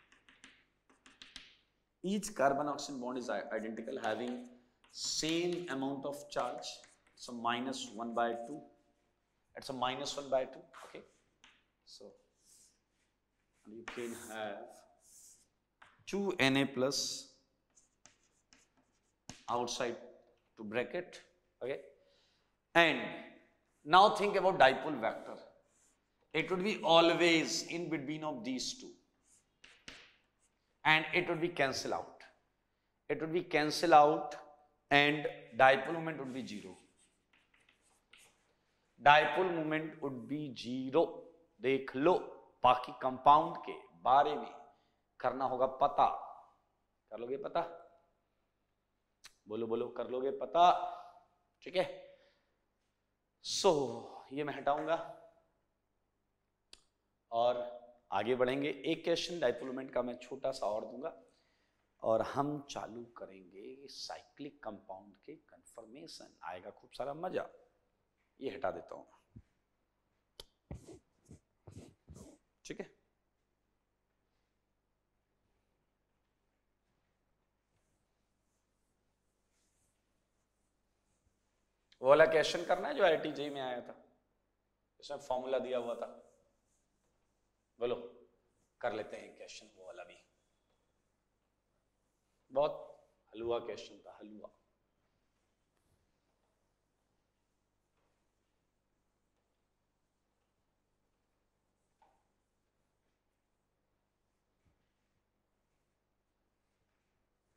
Speaker 1: Each carbon oxygen bond is identical, having same amount of charge. It's a -1/2. It's a -1/2. Okay, so you can have 2Na plus outside to bracket, okay. And now think about dipole vector. It would be always in between of these two, and it would be cancel out. It would be cancel out, and dipole moment would be 0. Dipole moment would be 0. देख लो, बाकी compound के बारे में करना होगा पता। कर लोगे पता? बोलो बोलो, कर लोगे पता? ठीक है। सो ये मैं हटाऊंगा और आगे बढ़ेंगे। एक क्वेश्चन डाइपोल मोमेंट का मैं छोटा सा और दूंगा और हम चालू करेंगे साइक्लिक कंपाउंड के कंफर्मेशन। आएगा खूब सारा मजा। ये हटा देता हूं, ठीक है। वो वाला क्वेश्चन करना है जो IIT JEE में आया था, इसमें फॉर्मूला दिया हुआ था। बोलो, कर लेते हैं क्वेश्चन वो वाला भी। बहुत हलवा क्वेश्चन था, हलवा।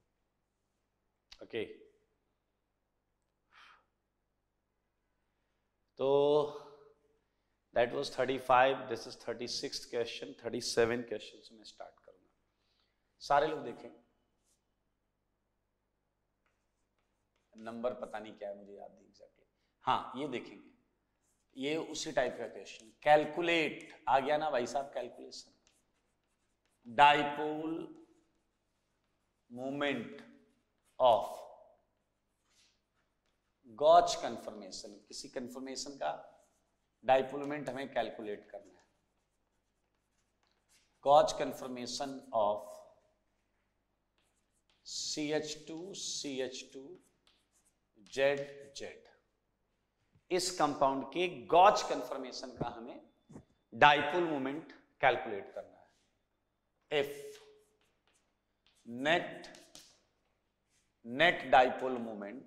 Speaker 1: ओके, तो that was 35, this is 36th question. 37 question से मैं स्टार्ट करूंगा, सारे लोग देखें। नंबर पता नहीं क्या है, मुझे याद नहीं एग्जैक्टली। हाँ, ये देखेंगे, ये उसी टाइप का क्वेश्चन। कैलकुलेट आ गया ना भाई साहब, calculation. Dipole moment of gauche conformation, किसी कन्फर्मेशन का डाइपोल मोमेंट हमें कैलकुलेट करना है। Gauche conformation of CH2 CH2 ZZ, इस कंपाउंड के गॉच कन्फर्मेशन का हमें डाइपोल मोमेंट कैलकुलेट करना है। If net dipole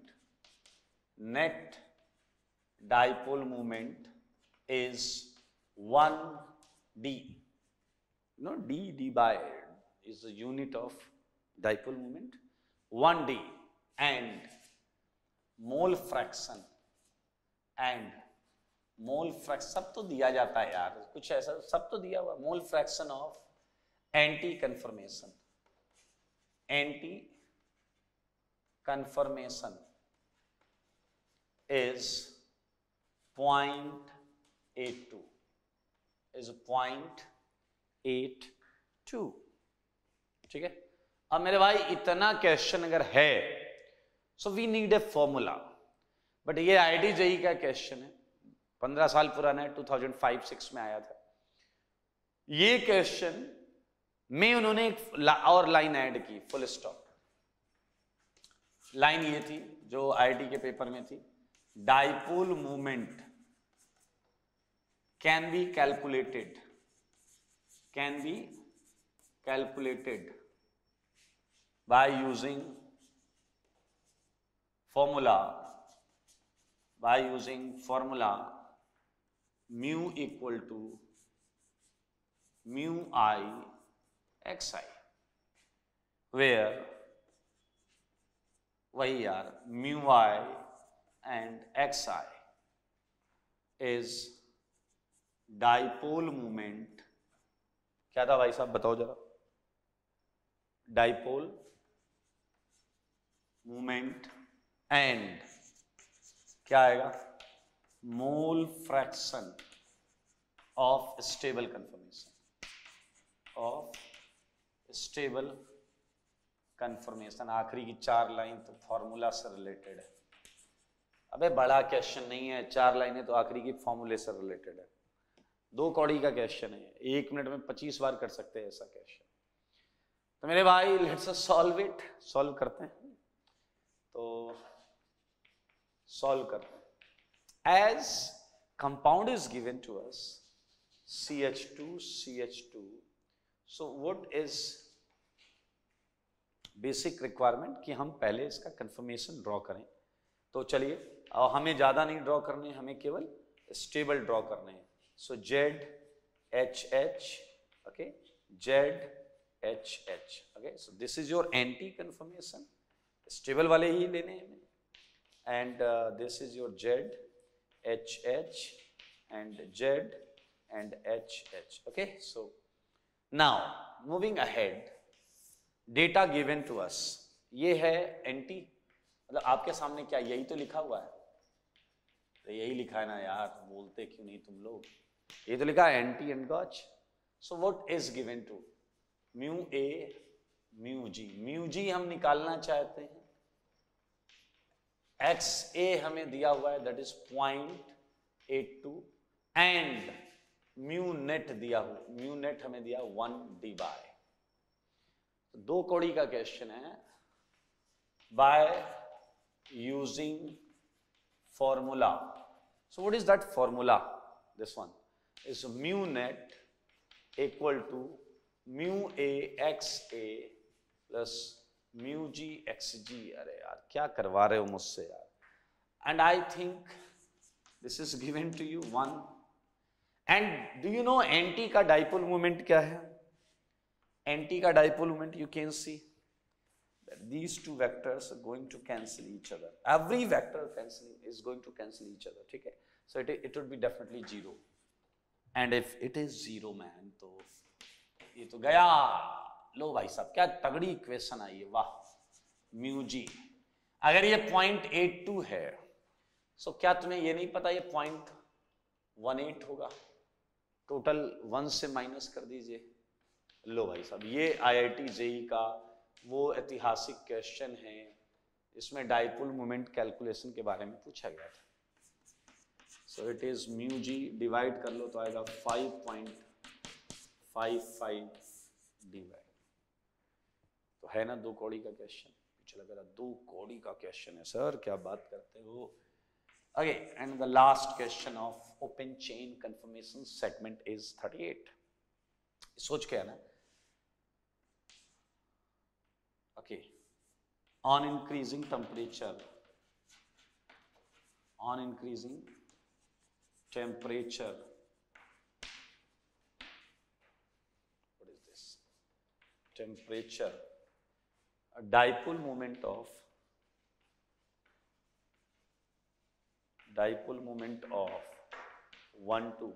Speaker 1: moment is 1d, d by is the unit of dipole moment, 1d, and mole fraction सब तो दिया जाता है यार, कुछ ऐसा सब तो दिया हुआ। Mole fraction of anti conformation is 0.82, is 0.82, ठीक है। अब मेरे भाई इतना क्वेश्चन अगर है, so we need a formula. But ये IIT-JEE का क्वेश्चन है, 15 साल पुराना है, 2005-06 में आया था। ये क्वेश्चन में उन्होंने एक और लाइन ऐड की, फुल स्टॉप। लाइन ये थी जो IIT के पेपर में थी, dipole moment can be calculated by using formula mu equal to mu I xi, where वही यार mu I and xi is dipole moment. क्या था भाई साहब, बताओ जरा। डाइपोल मोमेंट एंड क्या आएगा, mole fraction of stable conformation. आखिरी की 4 लाइन तो फॉर्मूला से रिलेटेड है। अबे बड़ा क्वेश्चन नहीं है, 4 लाइनें तो आखिरी की फॉर्मूले से रिलेटेड है। 2 कौड़ी का क्वेश्चन है, 1 मिनट में 25 बार कर सकते हैं ऐसा क्वेश्चन। तो मेरे भाई लेट्स सॉल्व इट, सॉल्व करते हैं। तो सॉल्व करते हैं। As compound is given to us CH2, so what is basic requirement कि हम पहले इसका कंफर्मेशन ड्रॉ करें। तो चलिए, और हमें ज्यादा नहीं ड्रॉ करने, हमें केवल स्टेबल ड्रॉ करने हैं। सो ZHH, okay, ZHH, okay, so this is your anti conformation, stable वाले ही लेने हैं हमें, and this is your ZHH and Z and HH, okay। So now moving ahead, data given to us, ये है anti, मतलब आपके सामने क्या यही तो लिखा हुआ है, तो यही लिखा है ना यार, बोलते क्यों नहीं तुम लोग। ये तो लिखा है anti and gauche. So what is given to mu a mu g हम निकालना चाहते हैं। एक्स ए हमें दिया हुआ है, that is 0.82, and mu net हमें दिया 1d बाय। 2 कौड़ी का क्वेश्चन है। By using formula, so what is that formula? This one is mu net equal to mu a xa plus mu g xg। अरे यार क्या करवा रहे हो मुझसे यार। and I think this is given to you 1, and do you know anti का dipole moment क्या है? anti का dipole moment, you can see that these two vectors are going to cancel each other, every vector is going to cancel each other, ठीक है। so it would be definitely 0, and if it is 0 man, तो ये तो गया। लो भाई साहब क्या तगड़ी इक्वेशन आई है, वाह। म्यू जी अगर ये 0.82 है, सो क्या तुम्हें ये नहीं पता ये 0.18 होगा? टोटल 1 से माइनस कर दीजिए। लो भाई साहब ये IIT JEE का वो ऐतिहासिक क्वेश्चन है, इसमें डाइपोल मोमेंट कैलकुलेशन के बारे में पूछा गया था। So it is mu g, divide कर लो तो आएगा 5.55 डिवाइड, तो है ना 2 कौड़ी का क्वेश्चन। पीछे लग रहा 2 कौड़ी का क्वेश्चन है सर, क्या बात करते हो। Okay, and the last question of open chain conformation segment is 38। सोच के आना। Okay, on increasing temperature, what is this? Temperature, a dipole moment of 1 to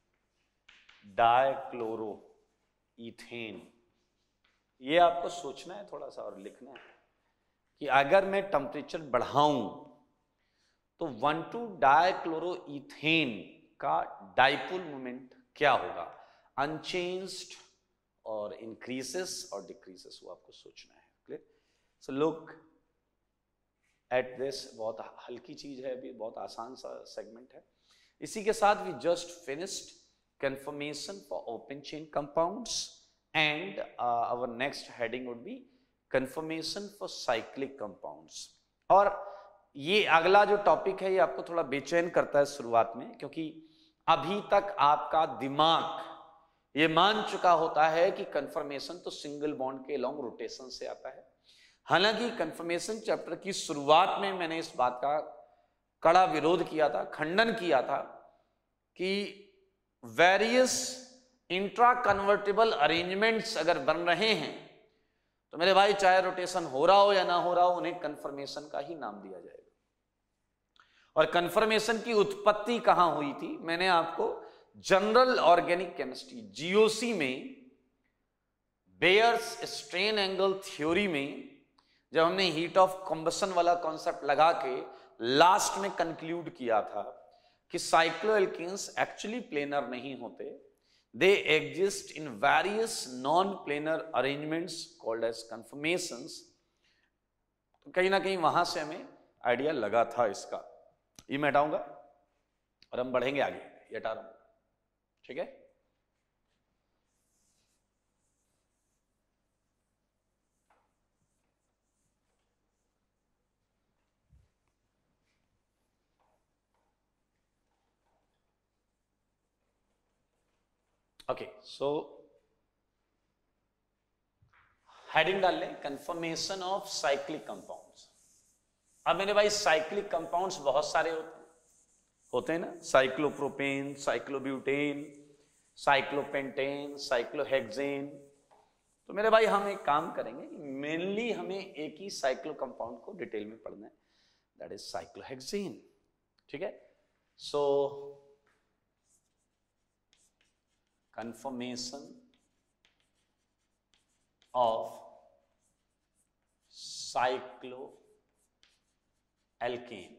Speaker 1: dichloroethane। ये आपको सोचना है थोड़ा सा और लिखना है कि अगर मैं टेम्परेचर बढ़ाऊं तो 1 to डाइक्लोरोइथेन का डाइपोल मोमेंट क्या होगा, अनचेंज्ड और इंक्रीजेस और डिक्रीजेस, वो आपको सोचना है। Clear? So look at this, बहुत हल्की चीज है, अभी बहुत आसान सा सेगमेंट है। इसी के साथ we just finished conformation for open chain compounds, and our next heading would be conformation for cyclic compounds. और ये अगला जो टॉपिक है ये आपको थोड़ा बेचैन करता है शुरुआत में, क्योंकि अभी तक आपका दिमाग ये मान चुका होता है कि कंफर्मेशन तो सिंगल बॉन्ड के लॉन्ग रोटेशन से आता है। हालांकि कंफर्मेशन चैप्टर की शुरुआत में मैंने इस बात का कड़ा विरोध किया था, खंडन किया था कि वेरियस इंट्रा कन्वर्टेबल अरेंजमेंट्स अगर बन रहे हैं तो मेरे भाई चाहे रोटेशन हो रहा हो या ना हो रहा हो, उन्हें कंफर्मेशन का ही नाम दिया जाएगा। और कंफर्मेशन की उत्पत्ति कहां हुई थी, मैंने आपको जनरल ऑर्गेनिक केमिस्ट्री GOC में बेयर्स स्ट्रेन एंगल थ्योरी में जब हमने हीट ऑफ कॉम्बसन वाला कॉन्सेप्ट लगा के लास्ट में कंक्लूड किया था कि साइक्लोएल्केन्स एक्चुअली प्लेनर नहीं होते, they exist in various non-planar arrangements called as conformations। तो कहीं ना कहीं वहां से हमें आइडिया लगा था इसका। ये मैं हटाऊंगा और हम बढ़ेंगे आगे, ये हटा रहा हूं, ठीक है। ओके, सो हेडिंग डाल लें कंफर्मेशन ऑफ साइक्लिक कंपाउंड्स। अब मेरे भाई साइक्लिक कंपाउंड्स बहुत सारे होते हैं ना, साइक्लोप्रोपेन, साइक्लोब्यूटेन, साइक्लोपेंटेन, साइक्लोहेक्सेन। तो मेरे भाई हम एक काम करेंगे, मेनली हमें एक ही साइक्लो कंपाउंड को डिटेल में पढ़ना है, दैट इज साइक्लोहेक्सेन, ठीक है। So conformation of cycloalkane।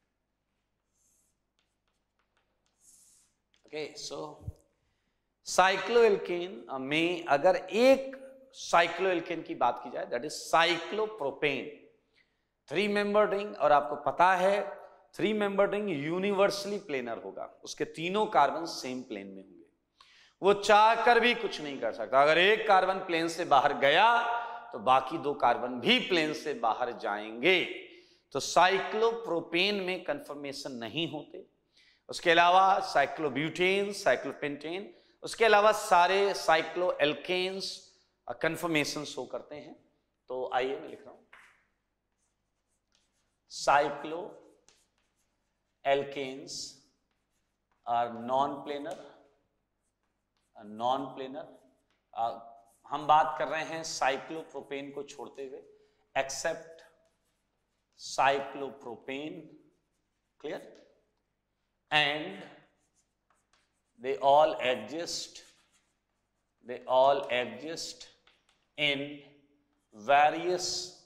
Speaker 1: Okay, so cycloalkane में अगर एक साइक्लोएल्केन की बात की जाए, that is cyclopropane, 3 member ring. और आपको पता है 3 मेंबर रिंग यूनिवर्सली प्लेनर होगा, उसके तीनों कार्बन सेम प्लेन में होंगे, वो चाह कर भी कुछ नहीं कर सकता। अगर एक कार्बन प्लेन से बाहर गया तो बाकी 2 कार्बन भी प्लेन से बाहर जाएंगे। तो साइक्लोप्रोपेन में कंफर्मेशन नहीं होते। उसके अलावा साइक्लोब्यूटेन, साइक्लोपेंटेन, उसके अलावा सारे साइक्लोएल्केन्स कंफर्मेशन शो करते हैं। तो आइए मैं लिख रहा हूं, साइक्लोएल्केन्स आर नॉन प्लेनर। हम बात कर रहे हैं साइक्लोप्रोपेन को छोड़ते हुए, except cyclopropane, clear. and they all exist in various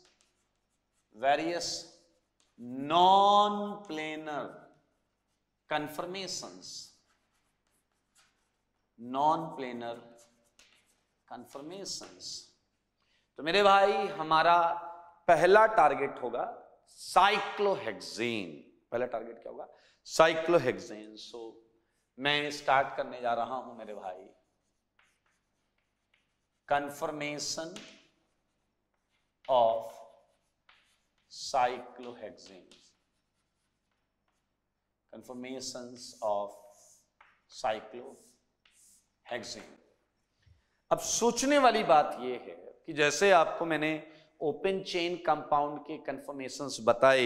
Speaker 1: non-planar conformations. तो मेरे भाई हमारा पहला टारगेट होगा साइक्लोहेक्सेन। पहला टारगेट क्या होगा? साइक्लोहेक्सेन। सो मैं स्टार्ट करने जा रहा हूं मेरे भाई, conformation of cyclohexane. Conformations of cyclohexane. अब सोचने वाली बात यह है कि जैसे आपको मैंने ओपन चेन कंपाउंड के कन्फर्मेशंस बताए,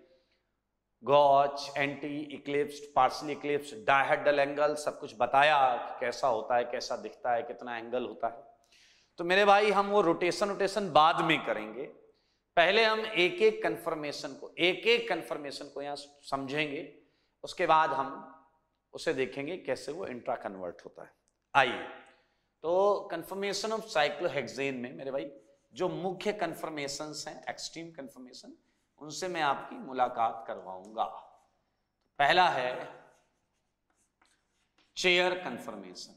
Speaker 1: gauche, anti eclipsed, partially eclipsed, dihedral angle, सब कुछ बताया कि कैसा होता है, कैसा दिखता है, कितना एंगल होता है। तो मेरे भाई हम वो रोटेशन बाद में करेंगे। पहले हम एक एक कन्फर्मेशन को यहां समझेंगे, उसके बाद हम उसे देखेंगे कैसे वो इंट्रा कन्वर्ट होता है। आइए, तो कन्फर्मेशन ऑफ साइक्लोहेक्सेन में मेरे भाई जो मुख्य कन्फर्मेशंस हैं, एक्सट्रीम कन्फर्मेशन, उनसे मैं आपकी मुलाकात करवाऊंगा। पहला है चेयर कन्फर्मेशन।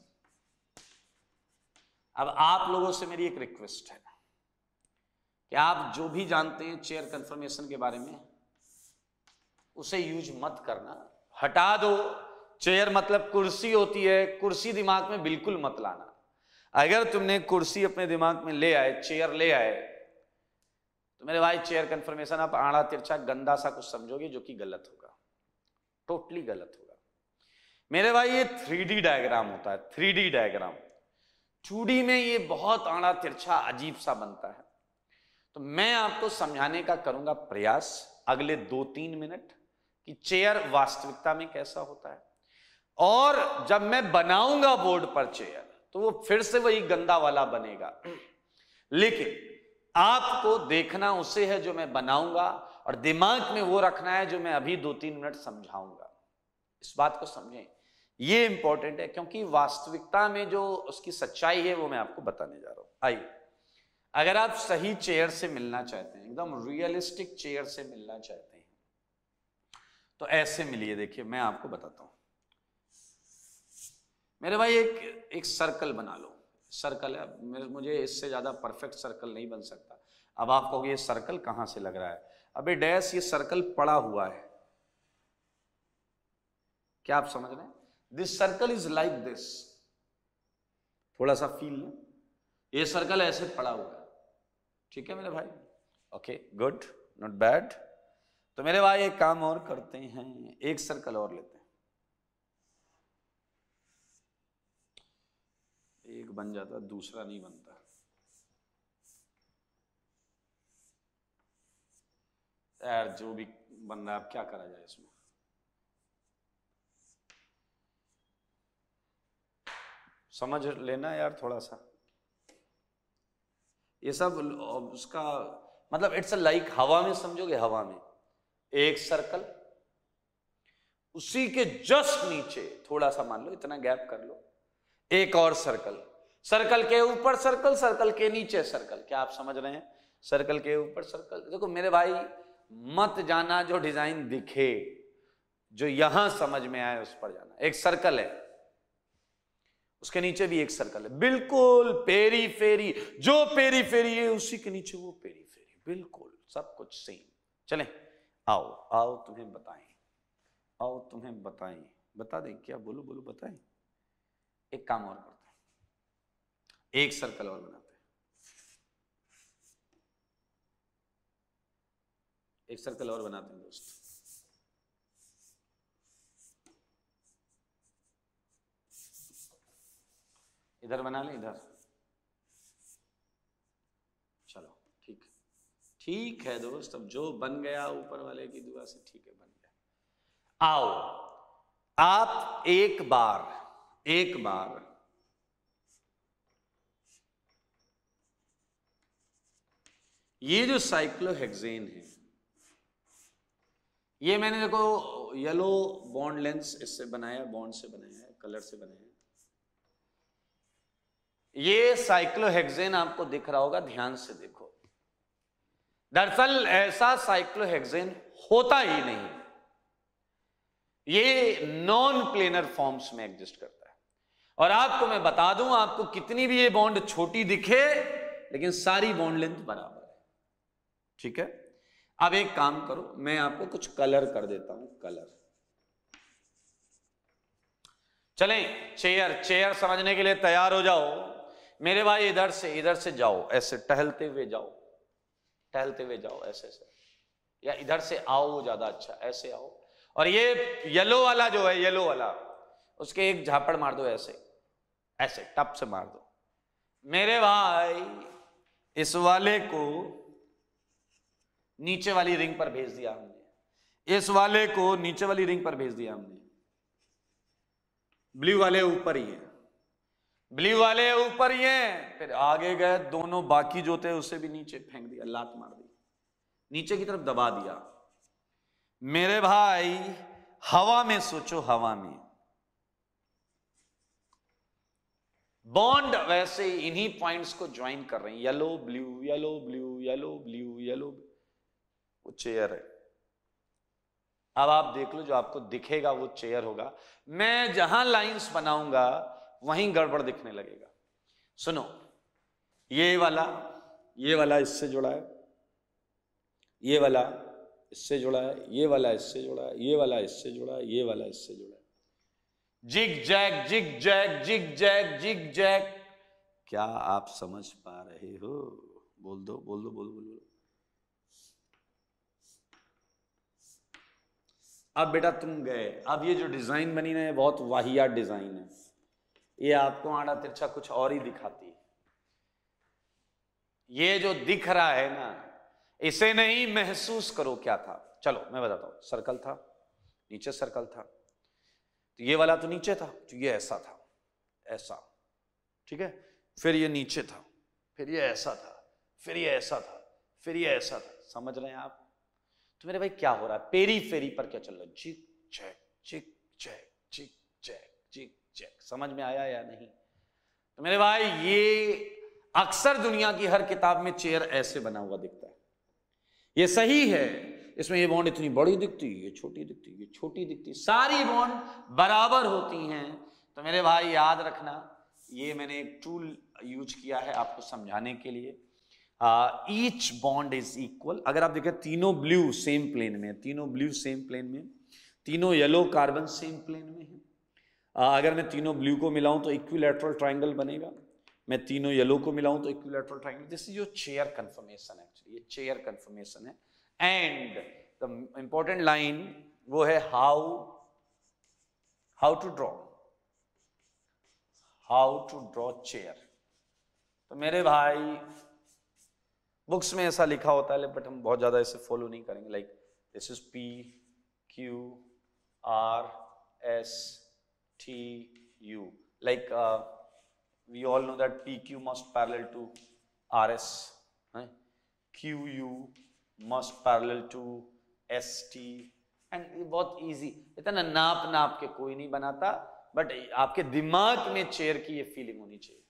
Speaker 1: अब आप लोगों से मेरी एक रिक्वेस्ट है कि आप जो भी जानते हैं चेयर कन्फर्मेशन के बारे में, उसे यूज मत करना, हटा दो। चेयर मतलब कुर्सी होती है, कुर्सी दिमाग में बिल्कुल मत लाना। अगर तुमने कुर्सी अपने दिमाग में ले आए, चेयर ले आए, तो मेरे भाई चेयर कन्फर्मेशन आप आड़ा तिरछा गंदा सा कुछ समझोगे, जो कि गलत होगा, टोटली गलत होगा। मेरे भाई ये 3D डायग्राम होता है, 3D डायग्राम। 2D में ये बहुत आड़ा तिरछा अजीब सा बनता है। तो मैं आपको समझाने का करूंगा प्रयास अगले 2-3 मिनट कि चेयर वास्तविकता में कैसा होता है, और जब मैं बनाऊंगा बोर्ड पर चेयर तो वो फिर से वही गंदा वाला बनेगा। लेकिन आपको देखना उसे है जो मैं बनाऊंगा, और दिमाग में वो रखना है जो मैं अभी 2-3 मिनट समझाऊंगा। इस बात को समझें, ये इंपॉर्टेंट है, क्योंकि वास्तविकता में जो उसकी सच्चाई है वो मैं आपको बताने जा रहा हूं। आइए, अगर आप सही चेयर से मिलना चाहते हैं, एकदम रियलिस्टिक चेयर से मिलना चाहते हैं, तो ऐसे मिलिए। देखिए मैं आपको बताता हूं। मेरे भाई एक सर्कल बना लो। सर्कल है, मुझे इससे ज्यादा परफेक्ट सर्कल नहीं बन सकता। अब आप कहोगे ये सर्कल कहां से लग रहा है? अबे डैश, ये सर्कल पड़ा हुआ है। क्या आप समझ रहे हैं? This circle is like this. थोड़ा सा फील लो, ये सर्कल ऐसे पड़ा हुआ है। ठीक है मेरे भाई? Okay, good, not bad. तो मेरे भाई एक काम और करते हैं, एक सर्कल और लेते हैं। एक बन जाता, दूसरा नहीं बनता। यार जो भी बन रहा है, अब क्या करा जाए इसमें। समझ लेना यार थोड़ा सा। ये सब उसका मतलब इट्स लाइक हवा में, समझोगे? हवा में एक सर्कल, उसी के जस्ट नीचे थोड़ा सा मान लो, इतना गैप कर लो, एक और सर्कल, सर्कल के ऊपर सर्कल, सर्कल के नीचे सर्कल। क्या आप समझ रहे हैं? सर्कल के ऊपर सर्कल। देखो मेरे भाई, मत जाना जो डिजाइन दिखे, जो यहां समझ में आए उस पर जाना। एक सर्कल है, उसके नीचे भी एक सर्कल है, बिल्कुल पेरीफेरी। जो पेरीफेरी है उसी के नीचे वो पेरीफेरी, बिल्कुल सब कुछ सेम। चलें, आओ आओ तुम्हें बताएं, आओ तुम्हें बताएं, बता दें क्या? बोलो बोलो, बताएं। एक काम और करते हैं, एक सर्कल और बनाते हैं, एक सर्कल और बनाते हैं दोस्त। इधर बना लें, इधर। चलो ठीक, ठीक है दोस्त, अब जो बन गया ऊपर वाले की दुआ से, ठीक है, बन गया। आओ आप एक बार ये जो साइक्लोहेक्सेन है, ये मैंने देखो येलो बॉन्ड लेंस इससे बनाया, बॉन्ड से बनाया है, कलर से बनाया है। ये साइक्लोहेक्सेन आपको दिख रहा होगा, ध्यान से देखो। दरअसल ऐसा साइक्लोहेक्सेन होता ही नहीं, ये नॉन प्लेनर फॉर्म्स में एग्जिस्ट करता है। और आपको मैं बता दूं, आपको कितनी भी ये बॉन्ड छोटी दिखे लेकिन सारी बॉन्ड लेंथ बराबर है, ठीक है। अब एक काम करो, मैं आपको कुछ कलर कर देता हूं, कलर। चलें, चेयर समझने के लिए तैयार हो जाओ मेरे भाई। इधर से जाओ, ऐसे टहलते हुए जाओ, ऐसे ऐसे, या इधर से आओ, ज्यादा अच्छा, ऐसे आओ। और ये येलो वाला जो है, येलो वाला, उसके एक झापड़ मार दो, ऐसे टप से मार दो मेरे भाई। इस वाले को नीचे वाली रिंग पर भेज दिया हमने, इस वाले को नीचे वाली रिंग पर भेज दिया हमने। ब्लू वाले ऊपर ही है, ब्लू वाले ऊपर ही है। फिर आगे गए, दोनों बाकी जो थे उसे भी नीचे फेंक दिया, लात मार दी, नीचे की तरफ दबा दिया मेरे भाई। हवा में सोचो, हवा में बॉन्ड वैसे इन्हीं पॉइंट्स को ज्वाइन कर रहे हैं, yellow blue, yellow blue, yellow blue, yellow. वो चेयर है। अब आप देख लो, जो आपको दिखेगा वो चेयर होगा। मैं जहां लाइंस बनाऊंगा वहीं गड़बड़ दिखने लगेगा। सुनो, ये वाला इससे जुड़ा है, ये वाला इससे जुड़ा है, ये वाला इससे जुड़ा है, ये वाला इससे जुड़ा है, ये वाला इससे जुड़ा है। Zig zag zig zag zig zag zig zag. क्या आप समझ पा रहे हो? बोल दो, बोल दो, बोल बोल। अब बेटा तुम गए, अब ये जो डिजाइन बनी ना, बहुत वाहियात डिजाइन है। ये आपको आड़ा तिरछा कुछ और ही दिखाती है। ये जो दिख रहा है ना, इसे नहीं महसूस करो क्या था। चलो मैं बताता हूं। सर्कल था, नीचे सर्कल था, तो ये वाला तो नीचे था, तो ये ऐसा था, ऐसा, ठीक है। फिर ये नीचे था, फिर ये ऐसा था, फिर ये ऐसा था, फिर ये ऐसा था। समझ रहे हैं आप? तो मेरे भाई क्या हो रहा है? पेरी फेरी पर क्या चल रहा है? चिक चैक चिक चैक चिक चैक चिक चैक। समझ में आया या नहीं? तो मेरे भाई ये अक्सर दुनिया की हर किताब में चेयर ऐसे बना हुआ दिखता है। ये सही है, इसमें ये बॉन्ड इतनी बड़ी दिखती, ये छोटी दिखती, ये छोटी दिखती, सारी बॉन्ड बराबर होती हैं। तो मेरे भाई याद रखना, ये मैंने एक टूल यूज किया है आपको समझाने के लिए। Each bond is equal. अगर आप देखें, तीनों ब्लू सेम प्लेन में, तीनों ब्लू सेम प्लेन में, तीनों येलो कार्बन सेम प्लेन में है। अगर मैं तीनों ब्लू को मिलाऊं तो इक्विलैटरल ट्रायंगल बनेगा, मैं तीनों येलो को मिलाऊं तो equilateral triangle. This is your chair conformation. Actually ये चेयर कन्फर्मेशन है। एंड द इंपॉर्टेंट लाइन वो है हाउ टू ड्रॉ चेयर। तो मेरे भाई बुक्स में ऐसा लिखा होता है, बट हम बहुत ज्यादा इसे फॉलो नहीं करेंगे। Like this is P Q R S T U। Like we all know that PQ must parallel to RS, QU must parallel to ST। And ये बहुत इजी, इतना नाप के कोई नहीं बनाता, बट आपके दिमाग में चेयर की ये फीलिंग होनी चाहिए।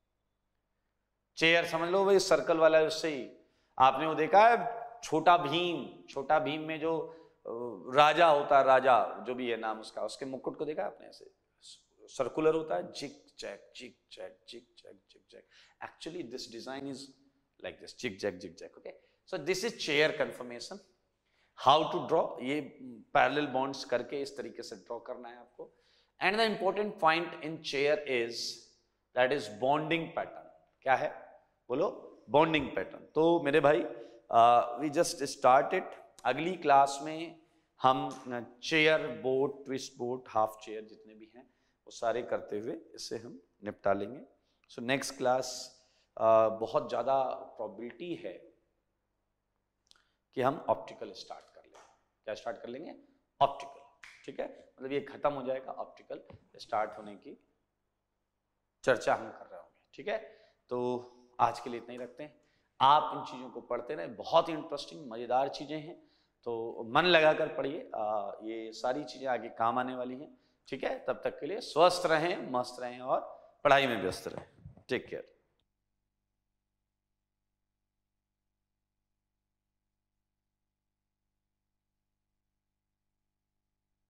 Speaker 1: चेयर समझ लो भाई, सर्कल वाला है, उससे ही आपने वो देखा है छोटा भीम में जो राजा होता है, राजा जो भी है नाम उसका, उसके मुकुट को देखा है आपने? ऐसे सर्कुलर होता है, zig zag zig zag zig zag zig zag. Actually this design is like this, zig zag zig zag. Okay, so this is chair conformation. How to draw, ये पैरेलल बॉन्ड्स करके इस तरीके से ड्रॉ करना है आपको। And the important point in chair is that is bonding pattern. क्या है? बोलो, बॉन्डिंग पैटर्न। तो मेरे भाई वी जस्ट स्टार्ट इट। अगली क्लास में हम chair, boat, twist boat, half chair जितने भी हैं वो सारे करते हुए इसे हम निपटा लेंगे। सो नेक्स्ट क्लास बहुत ज़्यादा प्रोबेबिलिटी है कि हम ऑप्टिकल स्टार्ट कर लेंगे। क्या स्टार्ट कर लेंगे? ऑप्टिकल, ठीक है। मतलब ये खत्म हो जाएगा, ऑप्टिकल स्टार्ट होने की चर्चा हम कर रहे होंगे, ठीक है। तो आज के लिए इतना ही रखते हैं। आप इन चीज़ों को पढ़ते रहें, बहुत ही इंटरेस्टिंग मज़ेदार चीज़ें हैं। तो मन लगाकर पढ़िए, ये सारी चीजें आगे काम आने वाली हैं। ठीक है, तब तक के लिए स्वस्थ रहें, मस्त रहें और पढ़ाई में व्यस्त रहें। Take care.